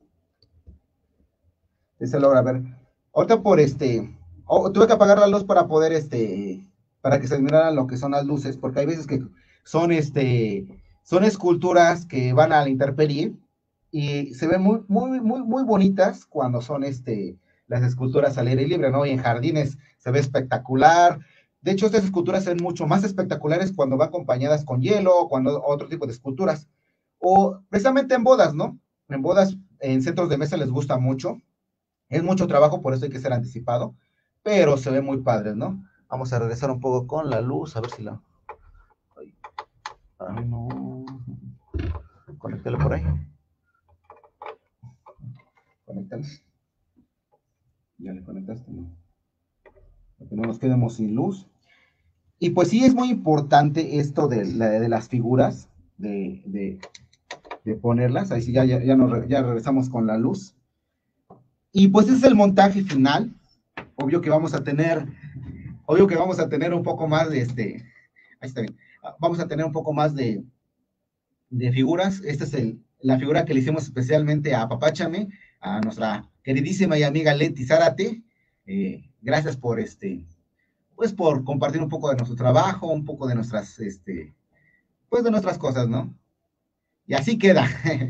Sí se logra ver. Ahorita por este, oh, tuve que apagar la luz para poder este, para que se miraran lo que son las luces, porque hay veces que son este, son esculturas que van a la intemperie y se ven muy, muy, muy, muy bonitas cuando son este, las esculturas al aire libre, ¿no? Y en jardines se ve espectacular. De hecho, estas esculturas se ven mucho más espectaculares cuando van acompañadas con hielo o cuando otro tipo de esculturas. O precisamente en bodas, ¿no? En bodas, en centros de mesa les gusta mucho. Es mucho trabajo, por eso hay que ser anticipado, pero se ve muy padre, ¿no? Vamos a regresar un poco con la luz, a ver si la... Ay, ay no. Conéctale por ahí. Conéctale. Ya le conectaste, ¿no? Para que no nos quedemos sin luz. Y pues sí es muy importante esto de, la, de las figuras, de, de, de, ponerlas. Ahí sí ya, ya, ya, nos, ya regresamos con la luz. Y pues ese es el montaje final. Obvio que vamos a tener, obvio que vamos a tener un poco más de este, ahí está bien, vamos a tener un poco más de, de figuras. Esta es el, la figura que le hicimos especialmente a Papáchame, a nuestra queridísima y amiga Leti Zárate. Eh, gracias por este, pues por compartir un poco de nuestro trabajo, un poco de nuestras, este, pues de nuestras cosas, ¿no? Y así queda.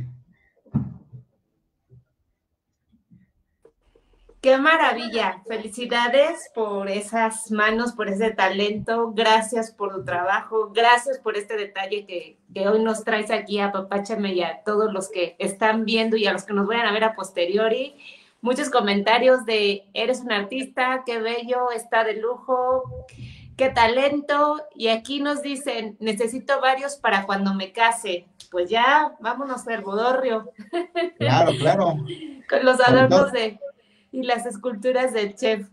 Qué maravilla. Felicidades por esas manos, por ese talento. Gracias por tu trabajo. Gracias por este detalle que, que hoy nos traes aquí a Papáchame y a todos los que están viendo y a los que nos vayan a ver a posteriori. Muchos comentarios de eres un artista, qué bello, está de lujo, qué talento. Y aquí nos dicen, necesito varios para cuando me case. Pues ya, vámonos al bodorrio. Claro, claro. Con los adornos de... y las esculturas del chef.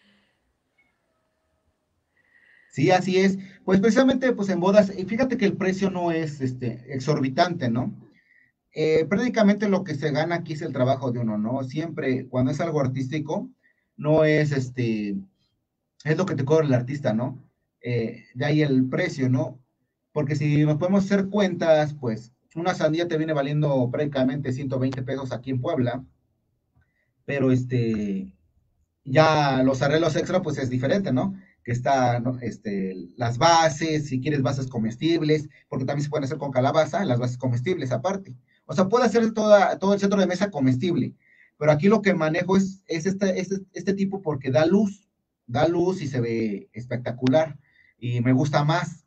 Sí, así es. Pues precisamente, pues en bodas, fíjate que el precio no es este exorbitante, ¿no? Eh, prácticamente lo que se gana aquí es el trabajo de uno, ¿no? Siempre, cuando es algo artístico, no es este, es lo que te cobra el artista, ¿no? Eh, de ahí el precio, ¿no? Porque si nos podemos hacer cuentas, pues una sandía te viene valiendo prácticamente ciento veinte pesos aquí en Puebla, pero este, ya los arreglos extra, pues es diferente, ¿no? Que está, ¿no? Este, las bases, si quieres bases comestibles, porque también se pueden hacer con calabaza, las bases comestibles aparte. O sea, puede hacer toda, todo el centro de mesa comestible, pero aquí lo que manejo es, es este, este, este tipo porque da luz, da luz y se ve espectacular y me gusta más.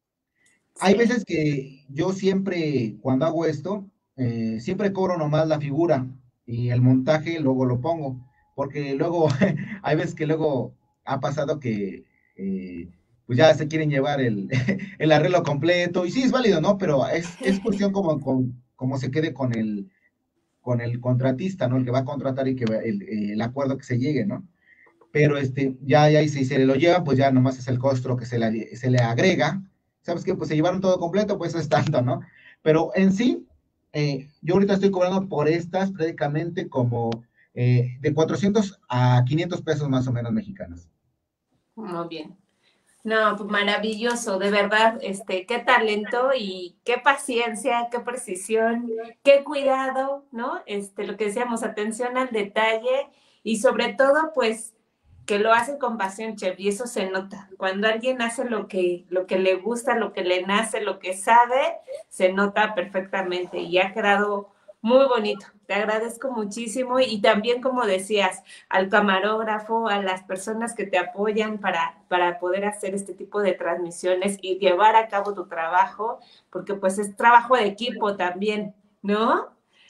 Hay Sí. veces que yo siempre, cuando hago esto, eh, siempre cobro nomás la figura y el montaje luego lo pongo, porque luego, hay veces que luego ha pasado que eh, pues ya se quieren llevar el, el arreglo completo, y sí es válido, ¿no? Pero es, es cuestión como, con, como se quede con el, con el contratista, ¿no? El que va a contratar y que va- el, el acuerdo que se llegue, ¿no? Pero este, ya, ya, y si se lo lleva, pues ya nomás es el costo que se le, se le agrega. ¿Sabes qué? Pues se llevaron todo completo, pues es tanto, ¿no? Pero en sí, eh, yo ahorita estoy cobrando por estas prácticamente como eh, de cuatrocientos a quinientos pesos más o menos mexicanos. Muy bien. No, pues maravilloso, de verdad, este, qué talento y qué paciencia, qué precisión, qué cuidado, ¿no? Este, lo que decíamos, atención al detalle y sobre todo, pues, que lo hace con pasión, chef, y eso se nota. Cuando alguien hace lo que, lo que le gusta, lo que le nace, lo que sabe, se nota perfectamente y ha quedado muy bonito. Te agradezco muchísimo y también, como decías, al camarógrafo, a las personas que te apoyan para, para poder hacer este tipo de transmisiones y llevar a cabo tu trabajo, porque pues es trabajo de equipo también, ¿no?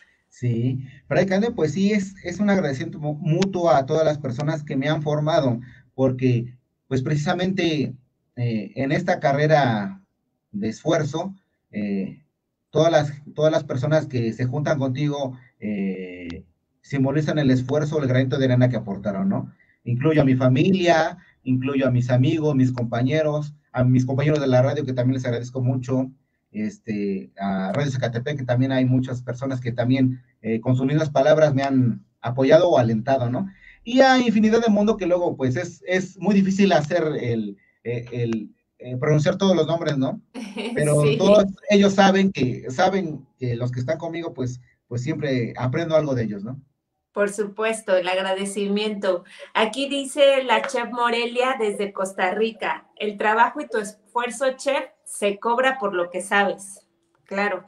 Sí, prácticamente pues sí, es, es un agradecimiento mu- mutuo a todas las personas que me han formado, porque pues precisamente eh, en esta carrera de esfuerzo, eh, todas las, todas las personas que se juntan contigo eh, simbolizan el esfuerzo, el granito de arena que aportaron, ¿no? Incluyo a mi familia, incluyo a mis amigos, mis compañeros, a mis compañeros de la radio que también les agradezco mucho, este, a Radio Zacatepec, que también hay muchas personas que también eh, con sus mismas palabras me han apoyado o alentado, ¿no? y hay infinidad de mundo que luego, pues, es, es muy difícil hacer el, el, el eh, pronunciar todos los nombres, ¿no? Pero todos Sí. ellos saben que, saben que los que están conmigo, pues, pues siempre aprendo algo de ellos, ¿no? Por supuesto, el agradecimiento. Aquí dice la chef Morelia desde Costa Rica, el trabajo y tu esfuerzo, chef, se cobra por lo que sabes. Claro.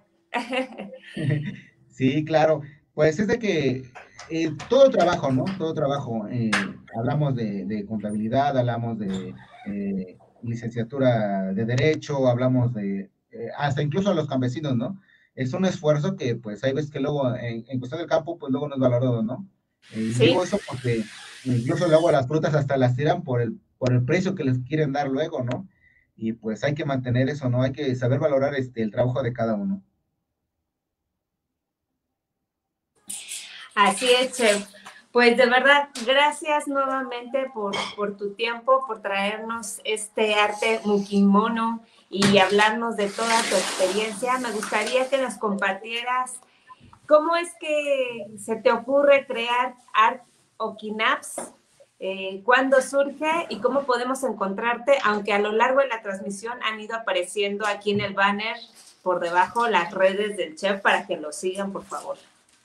Sí, claro. Pues es de que eh, todo trabajo, ¿no? Todo trabajo. Eh, hablamos de, de contabilidad, hablamos de eh, licenciatura de Derecho, hablamos de eh, hasta incluso los campesinos, ¿no? Es un esfuerzo que, pues, hay veces que luego, en, en cuestión del campo, pues luego no es valorado, ¿no? Eh, y Sí, digo eso porque incluso luego las frutas hasta las tiran por el, por el precio que les quieren dar luego, ¿no? Y pues hay que mantener eso, ¿no? Hay que saber valorar este, el trabajo de cada uno. así es, chef. Pues de verdad, gracias nuevamente por, por tu tiempo, por traernos este arte mukimono y hablarnos de toda tu experiencia. Me gustaría que nos compartieras cómo es que se te ocurre crear Art Okinaps, eh, cuándo surge y cómo podemos encontrarte, aunque a lo largo de la transmisión han ido apareciendo aquí en el banner por debajo las redes del chef para que lo sigan, por favor.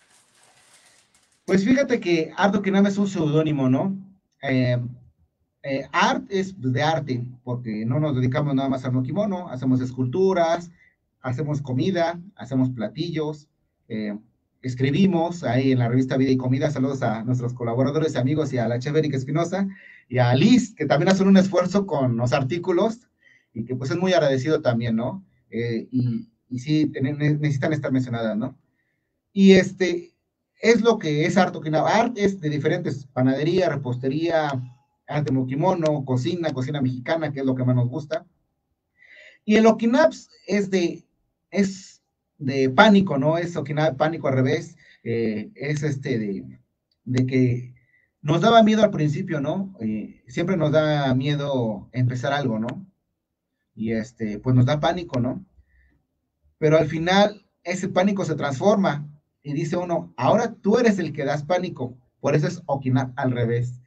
Pues fíjate que Art Okinawa es un seudónimo, ¿no? Eh, eh, art es de arte, porque no nos dedicamos nada más al kimono, hacemos esculturas, hacemos comida, hacemos platillos, eh, escribimos ahí en la revista Vida y Comida. Saludos a nuestros colaboradores y amigos y a la chef Erika Espinosa y a Liz, que también hacen un esfuerzo con los artículos y que pues es muy agradecido también, ¿no? Eh, y, y sí, necesitan estar mencionadas, ¿no? Y este es lo que es Art Okinawa. Art es de diferentes, panadería, repostería, arte mokimono, cocina, cocina mexicana, que es lo que más nos gusta. Y el Okinaps es de, es de pánico, ¿no? Es Okinawa pánico al revés. Eh, es este de, de, que nos daba miedo al principio, ¿no? Eh, siempre nos da miedo empezar algo, ¿no? Y este, pues nos da pánico, ¿no? Pero al final ese pánico se transforma y dice uno, ahora tú eres el que das pánico, por eso es Okinawa al revés.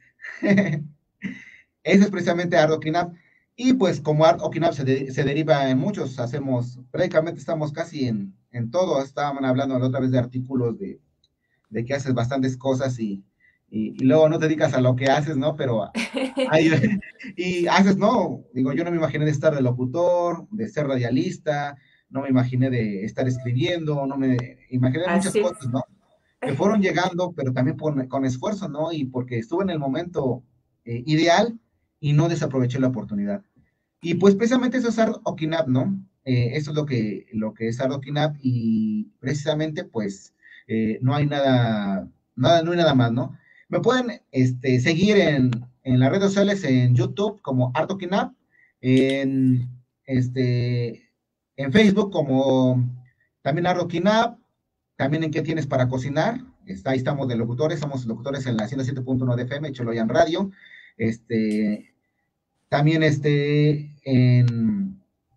Eso es precisamente Art Okinawa. Y pues como Art Okinawa se, de, se, deriva en muchos, hacemos, prácticamente estamos casi en, en todo. Estaban hablando la otra vez de artículos de, de que haces bastantes cosas y, y, y, luego no te dedicas a lo que haces, ¿no? Pero hay, y haces, no, digo, yo no me imaginé de estar de locutor, de ser radialista, no me imaginé de estar escribiendo, no me imaginé muchas Así es. cosas, ¿no? Que fueron llegando, pero también por, con esfuerzo, ¿no? Y porque estuve en el momento eh, ideal y no desaproveché la oportunidad. Y pues precisamente eso es Art Okinawa, ¿no? Eh, eso es lo que, lo que es Art Okinawa y precisamente pues eh, no hay nada, nada, no hay nada más, ¿no? Me pueden este, seguir en, en las redes sociales, en YouTube como Art Okinawa, en, este, en Facebook como también Art Okinawa, también en qué tienes para cocinar. Está, ahí estamos de locutores, somos locutores en la ciento siete punto uno de F M, Choloyan Radio. Este, también este, en,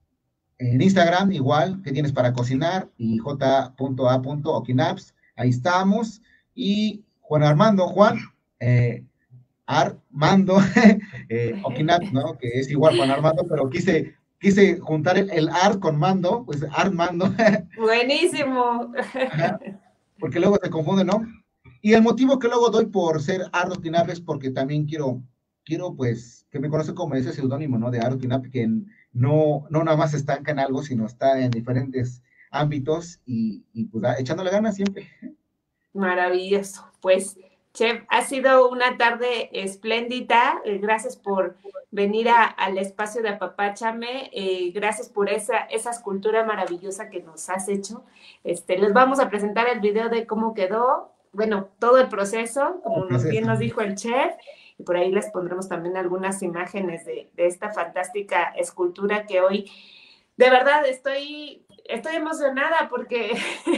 en Instagram, igual, qué tienes para cocinar, y j punto a punto okinaps, ahí estamos. Y Juan Armando, Juan, eh, Armando, eh, Okinaps, ¿no? Que es igual Juan Armando, pero quise, quise juntar el, el Art con Mando, pues Armando. Buenísimo. Ajá, porque luego se confunde, ¿no? Y el motivo que luego doy por ser Art Okinawa es porque también quiero, quiero pues, que me conozcan como ese seudónimo, ¿no? De Art Okinawa, que no, no nada más se estanca en algo, sino está en diferentes ámbitos y, y pues da, echándole ganas siempre. Maravilloso. Pues, chef, ha sido una tarde espléndida. Eh, gracias por venir a, al espacio de Apapáchame. Eh, gracias por esa, esa escultura maravillosa que nos has hecho. Este, les vamos a presentar el video de cómo quedó. Bueno, todo el proceso, como nos, bien nos dijo el chef. Y por ahí les pondremos también algunas imágenes de, de esta fantástica escultura que hoy, de verdad, estoy, estoy emocionada porque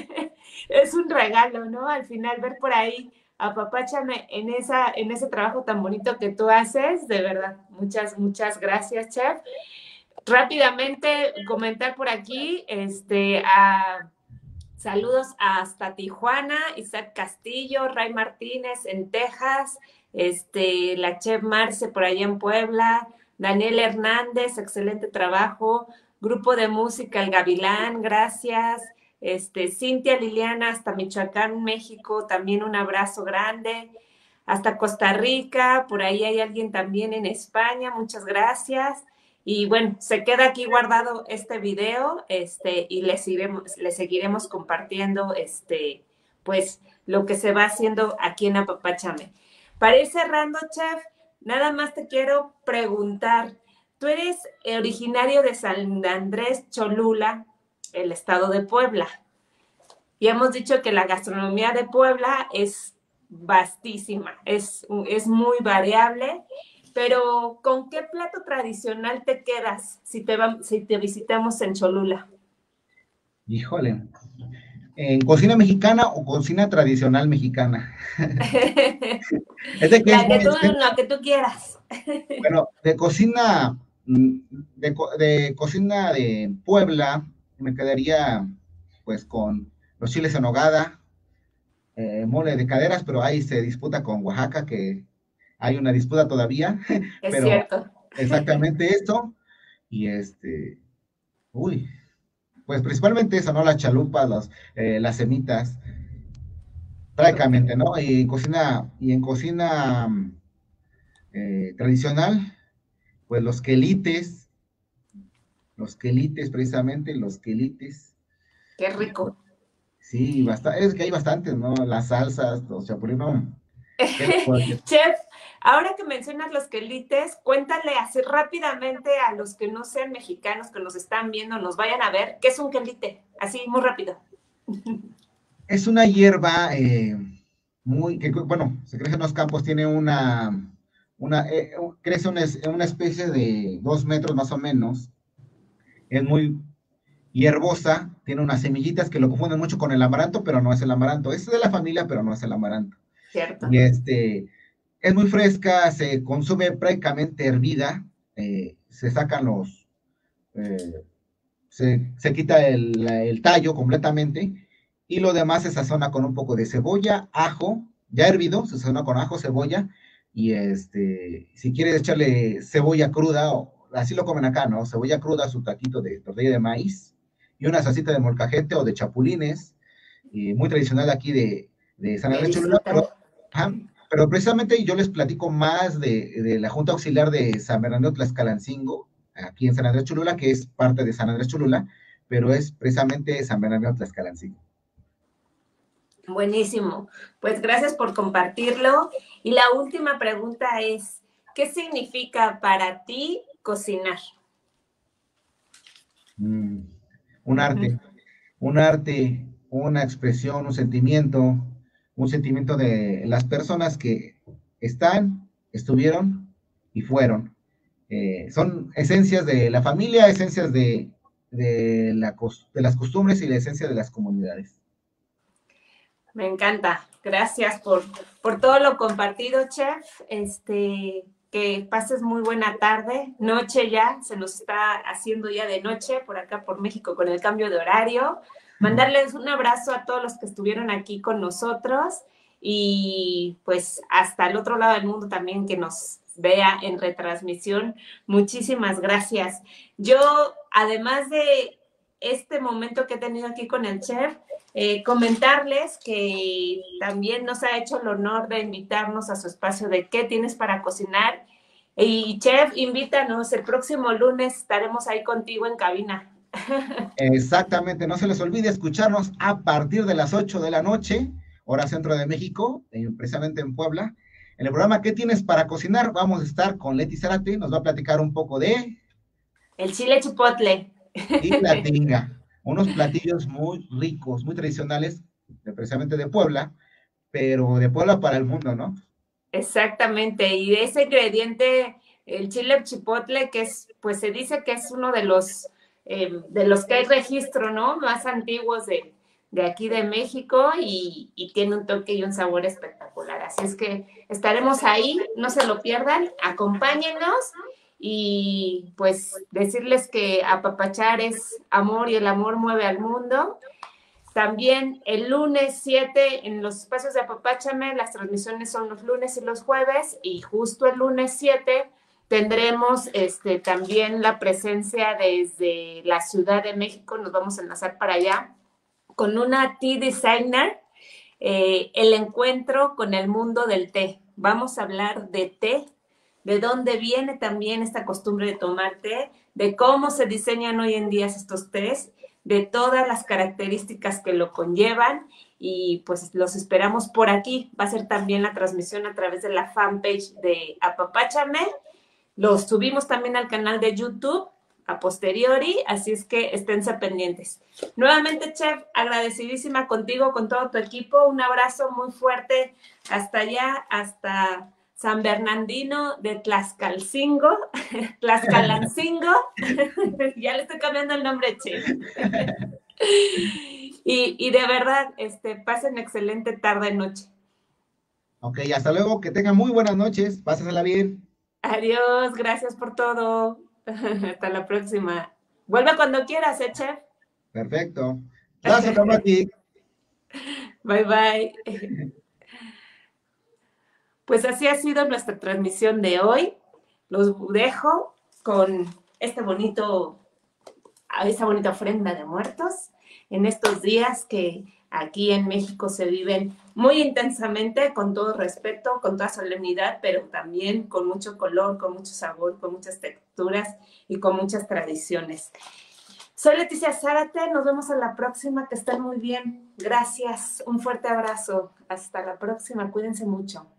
es un regalo, ¿no? Al final ver por ahí, apapáchame en, esa, en ese trabajo tan bonito que tú haces, de verdad, muchas, muchas gracias, chef. Rápidamente comentar por aquí, este, a Saludos hasta Tijuana, Isaac Castillo, Ray Martínez en Texas, este, la chef Marce por allá en Puebla, Daniel Hernández, excelente trabajo, grupo de música El Gavilán, gracias, este, Cintia Liliana hasta Michoacán, México, también un abrazo grande, hasta Costa Rica, por ahí hay alguien también en España, muchas gracias. Y bueno, se queda aquí guardado este video, este, y les iremos, les seguiremos compartiendo, este, pues, lo que se va haciendo aquí en Apapáchame. Para ir cerrando, chef, nada más te quiero preguntar, tú eres originario de San Andrés Cholula, el estado de Puebla, y hemos dicho que la gastronomía de Puebla es vastísima, es, es muy variable. Pero, ¿con qué plato tradicional te quedas si te, va, si te visitamos en Cholula? Híjole, ¿en cocina mexicana o cocina tradicional mexicana? Es de que La es que muy tú, extenso. lo que tú quieras. Bueno, de cocina, mm, de, co- de cocina de Puebla, me quedaría pues con los chiles en nogada, eh, mole de caderas, pero ahí se disputa con Oaxaca, que hay una disputa todavía, Es pero cierto. exactamente esto, y este, uy, pues principalmente eso, ¿no? Las chalupas, los, eh, las semitas, prácticamente, ¿no? Y cocina, y en cocina mm, eh, tradicional, pues los quelites, los quelites, precisamente, los quelites. Qué rico. Sí, basta, es que hay bastantes, ¿no? Las salsas, los chapulines, no, ¿qué les puedo decir? Chef, ahora que mencionas los quelites, cuéntale así rápidamente a los que no sean mexicanos, que nos están viendo, nos vayan a ver, ¿qué es un quelite? Así, muy rápido. Es una hierba eh, muy, que bueno, se crece en los campos, tiene una, una eh, crece una, una especie de dos metros más o menos, es muy hierbosa, tiene unas semillitas que lo confunden mucho con el amaranto, pero no es el amaranto, es de la familia, pero no es el amaranto. Cierto. Y este, es muy fresca, se consume prácticamente hervida, eh, se sacan los, eh, se, se, quita el, el, tallo completamente y lo demás se sazona con un poco de cebolla, ajo, ya hervido, se sazona con ajo, cebolla y este, si quieres echarle cebolla cruda, o, así lo comen acá, ¿no? Cebolla cruda, su taquito de tortilla de maíz y una salsita de molcajete o de chapulines, y muy tradicional aquí de, de San De Andrés Cholula, disfrutar. pero, ajá, pero precisamente yo les platico más de, de la Junta Auxiliar de San Bernardo Tlaxcalancingo, aquí en San Andrés Cholula, que es parte de San Andrés Cholula, pero es precisamente San Bernardo Tlaxcalancingo. Buenísimo. Pues gracias por compartirlo. Y la última pregunta es, ¿qué significa para ti cocinar? Mm, un arte, un arte, una expresión, un sentimiento, un sentimiento de las personas que están, estuvieron y fueron. Eh, son esencias de la familia, esencias de, de, la, de las costumbres y la esencia de las comunidades. Me encanta. Gracias por, por todo lo compartido, chef. Este, que pases muy buena tarde, noche ya, se nos está haciendo ya de noche por acá por México con el cambio de horario. Mandarles un abrazo a todos los que estuvieron aquí con nosotros y pues hasta el otro lado del mundo también que nos vea en retransmisión. Muchísimas gracias. Yo, además de este momento que he tenido aquí con el chef, Eh, comentarles que también nos ha hecho el honor de invitarnos a su espacio de ¿qué tienes para cocinar? Y chef, invítanos, el próximo lunes estaremos ahí contigo en cabina. Exactamente, no se les olvide escucharnos a partir de las ocho de la noche, hora centro de México, eh, precisamente en Puebla. En el programa ¿qué tienes para cocinar? Vamos a estar con Leti Zárate, nos va a platicar un poco de... El chile chipotle. Y la tinga, unos platillos muy ricos, muy tradicionales, de, precisamente de Puebla, pero de Puebla para el mundo, ¿no? Exactamente, y ese ingrediente, el chile chipotle, que es, pues se dice que es uno de los, eh, de los que hay registro, ¿no? Más antiguos de, de aquí de México y, y tiene un toque y un sabor espectacular. Así es que estaremos ahí, no se lo pierdan, acompáñenos y pues decirles que apapachar es amor y el amor mueve al mundo. También el lunes siete en los espacios de Apapáchame, las transmisiones son los lunes y los jueves, y justo el lunes siete tendremos este, también la presencia desde la Ciudad de México, nos vamos a enlazar para allá, con una tea designer, eh, el encuentro con el mundo del té. Vamos a hablar de té, de dónde viene también esta costumbre de tomar té, de cómo se diseñan hoy en día estos tés, de todas las características que lo conllevan, y pues los esperamos por aquí. Va a ser también la transmisión a través de la fanpage de Apapáchame. Los subimos también al canal de YouTube a posteriori, así es que esténse pendientes. Nuevamente, Chef, agradecidísima contigo, con todo tu equipo. Un abrazo muy fuerte hasta allá, hasta San Bernardino de Tlaxcalcingo, Tlaxcalancingo. Ya le estoy cambiando el nombre, Chef. y, y de verdad, este, pasen excelente tarde, noche. Ok, hasta luego, que tengan muy buenas noches, pásensela bien. Adiós, gracias por todo. Hasta la próxima. Vuelve cuando quieras, ¿eh, Chef? Perfecto. Gracias, Tamaki. Bye, bye. Pues así ha sido nuestra transmisión de hoy. Los dejo con este bonito, esta bonita ofrenda de muertos en estos días que aquí en México se viven muy intensamente, con todo respeto, con toda solemnidad, pero también con mucho color, con mucho sabor, con muchas texturas y con muchas tradiciones. Soy Leticia Zárate, nos vemos a la próxima, que estén muy bien. Gracias, un fuerte abrazo. Hasta la próxima, cuídense mucho.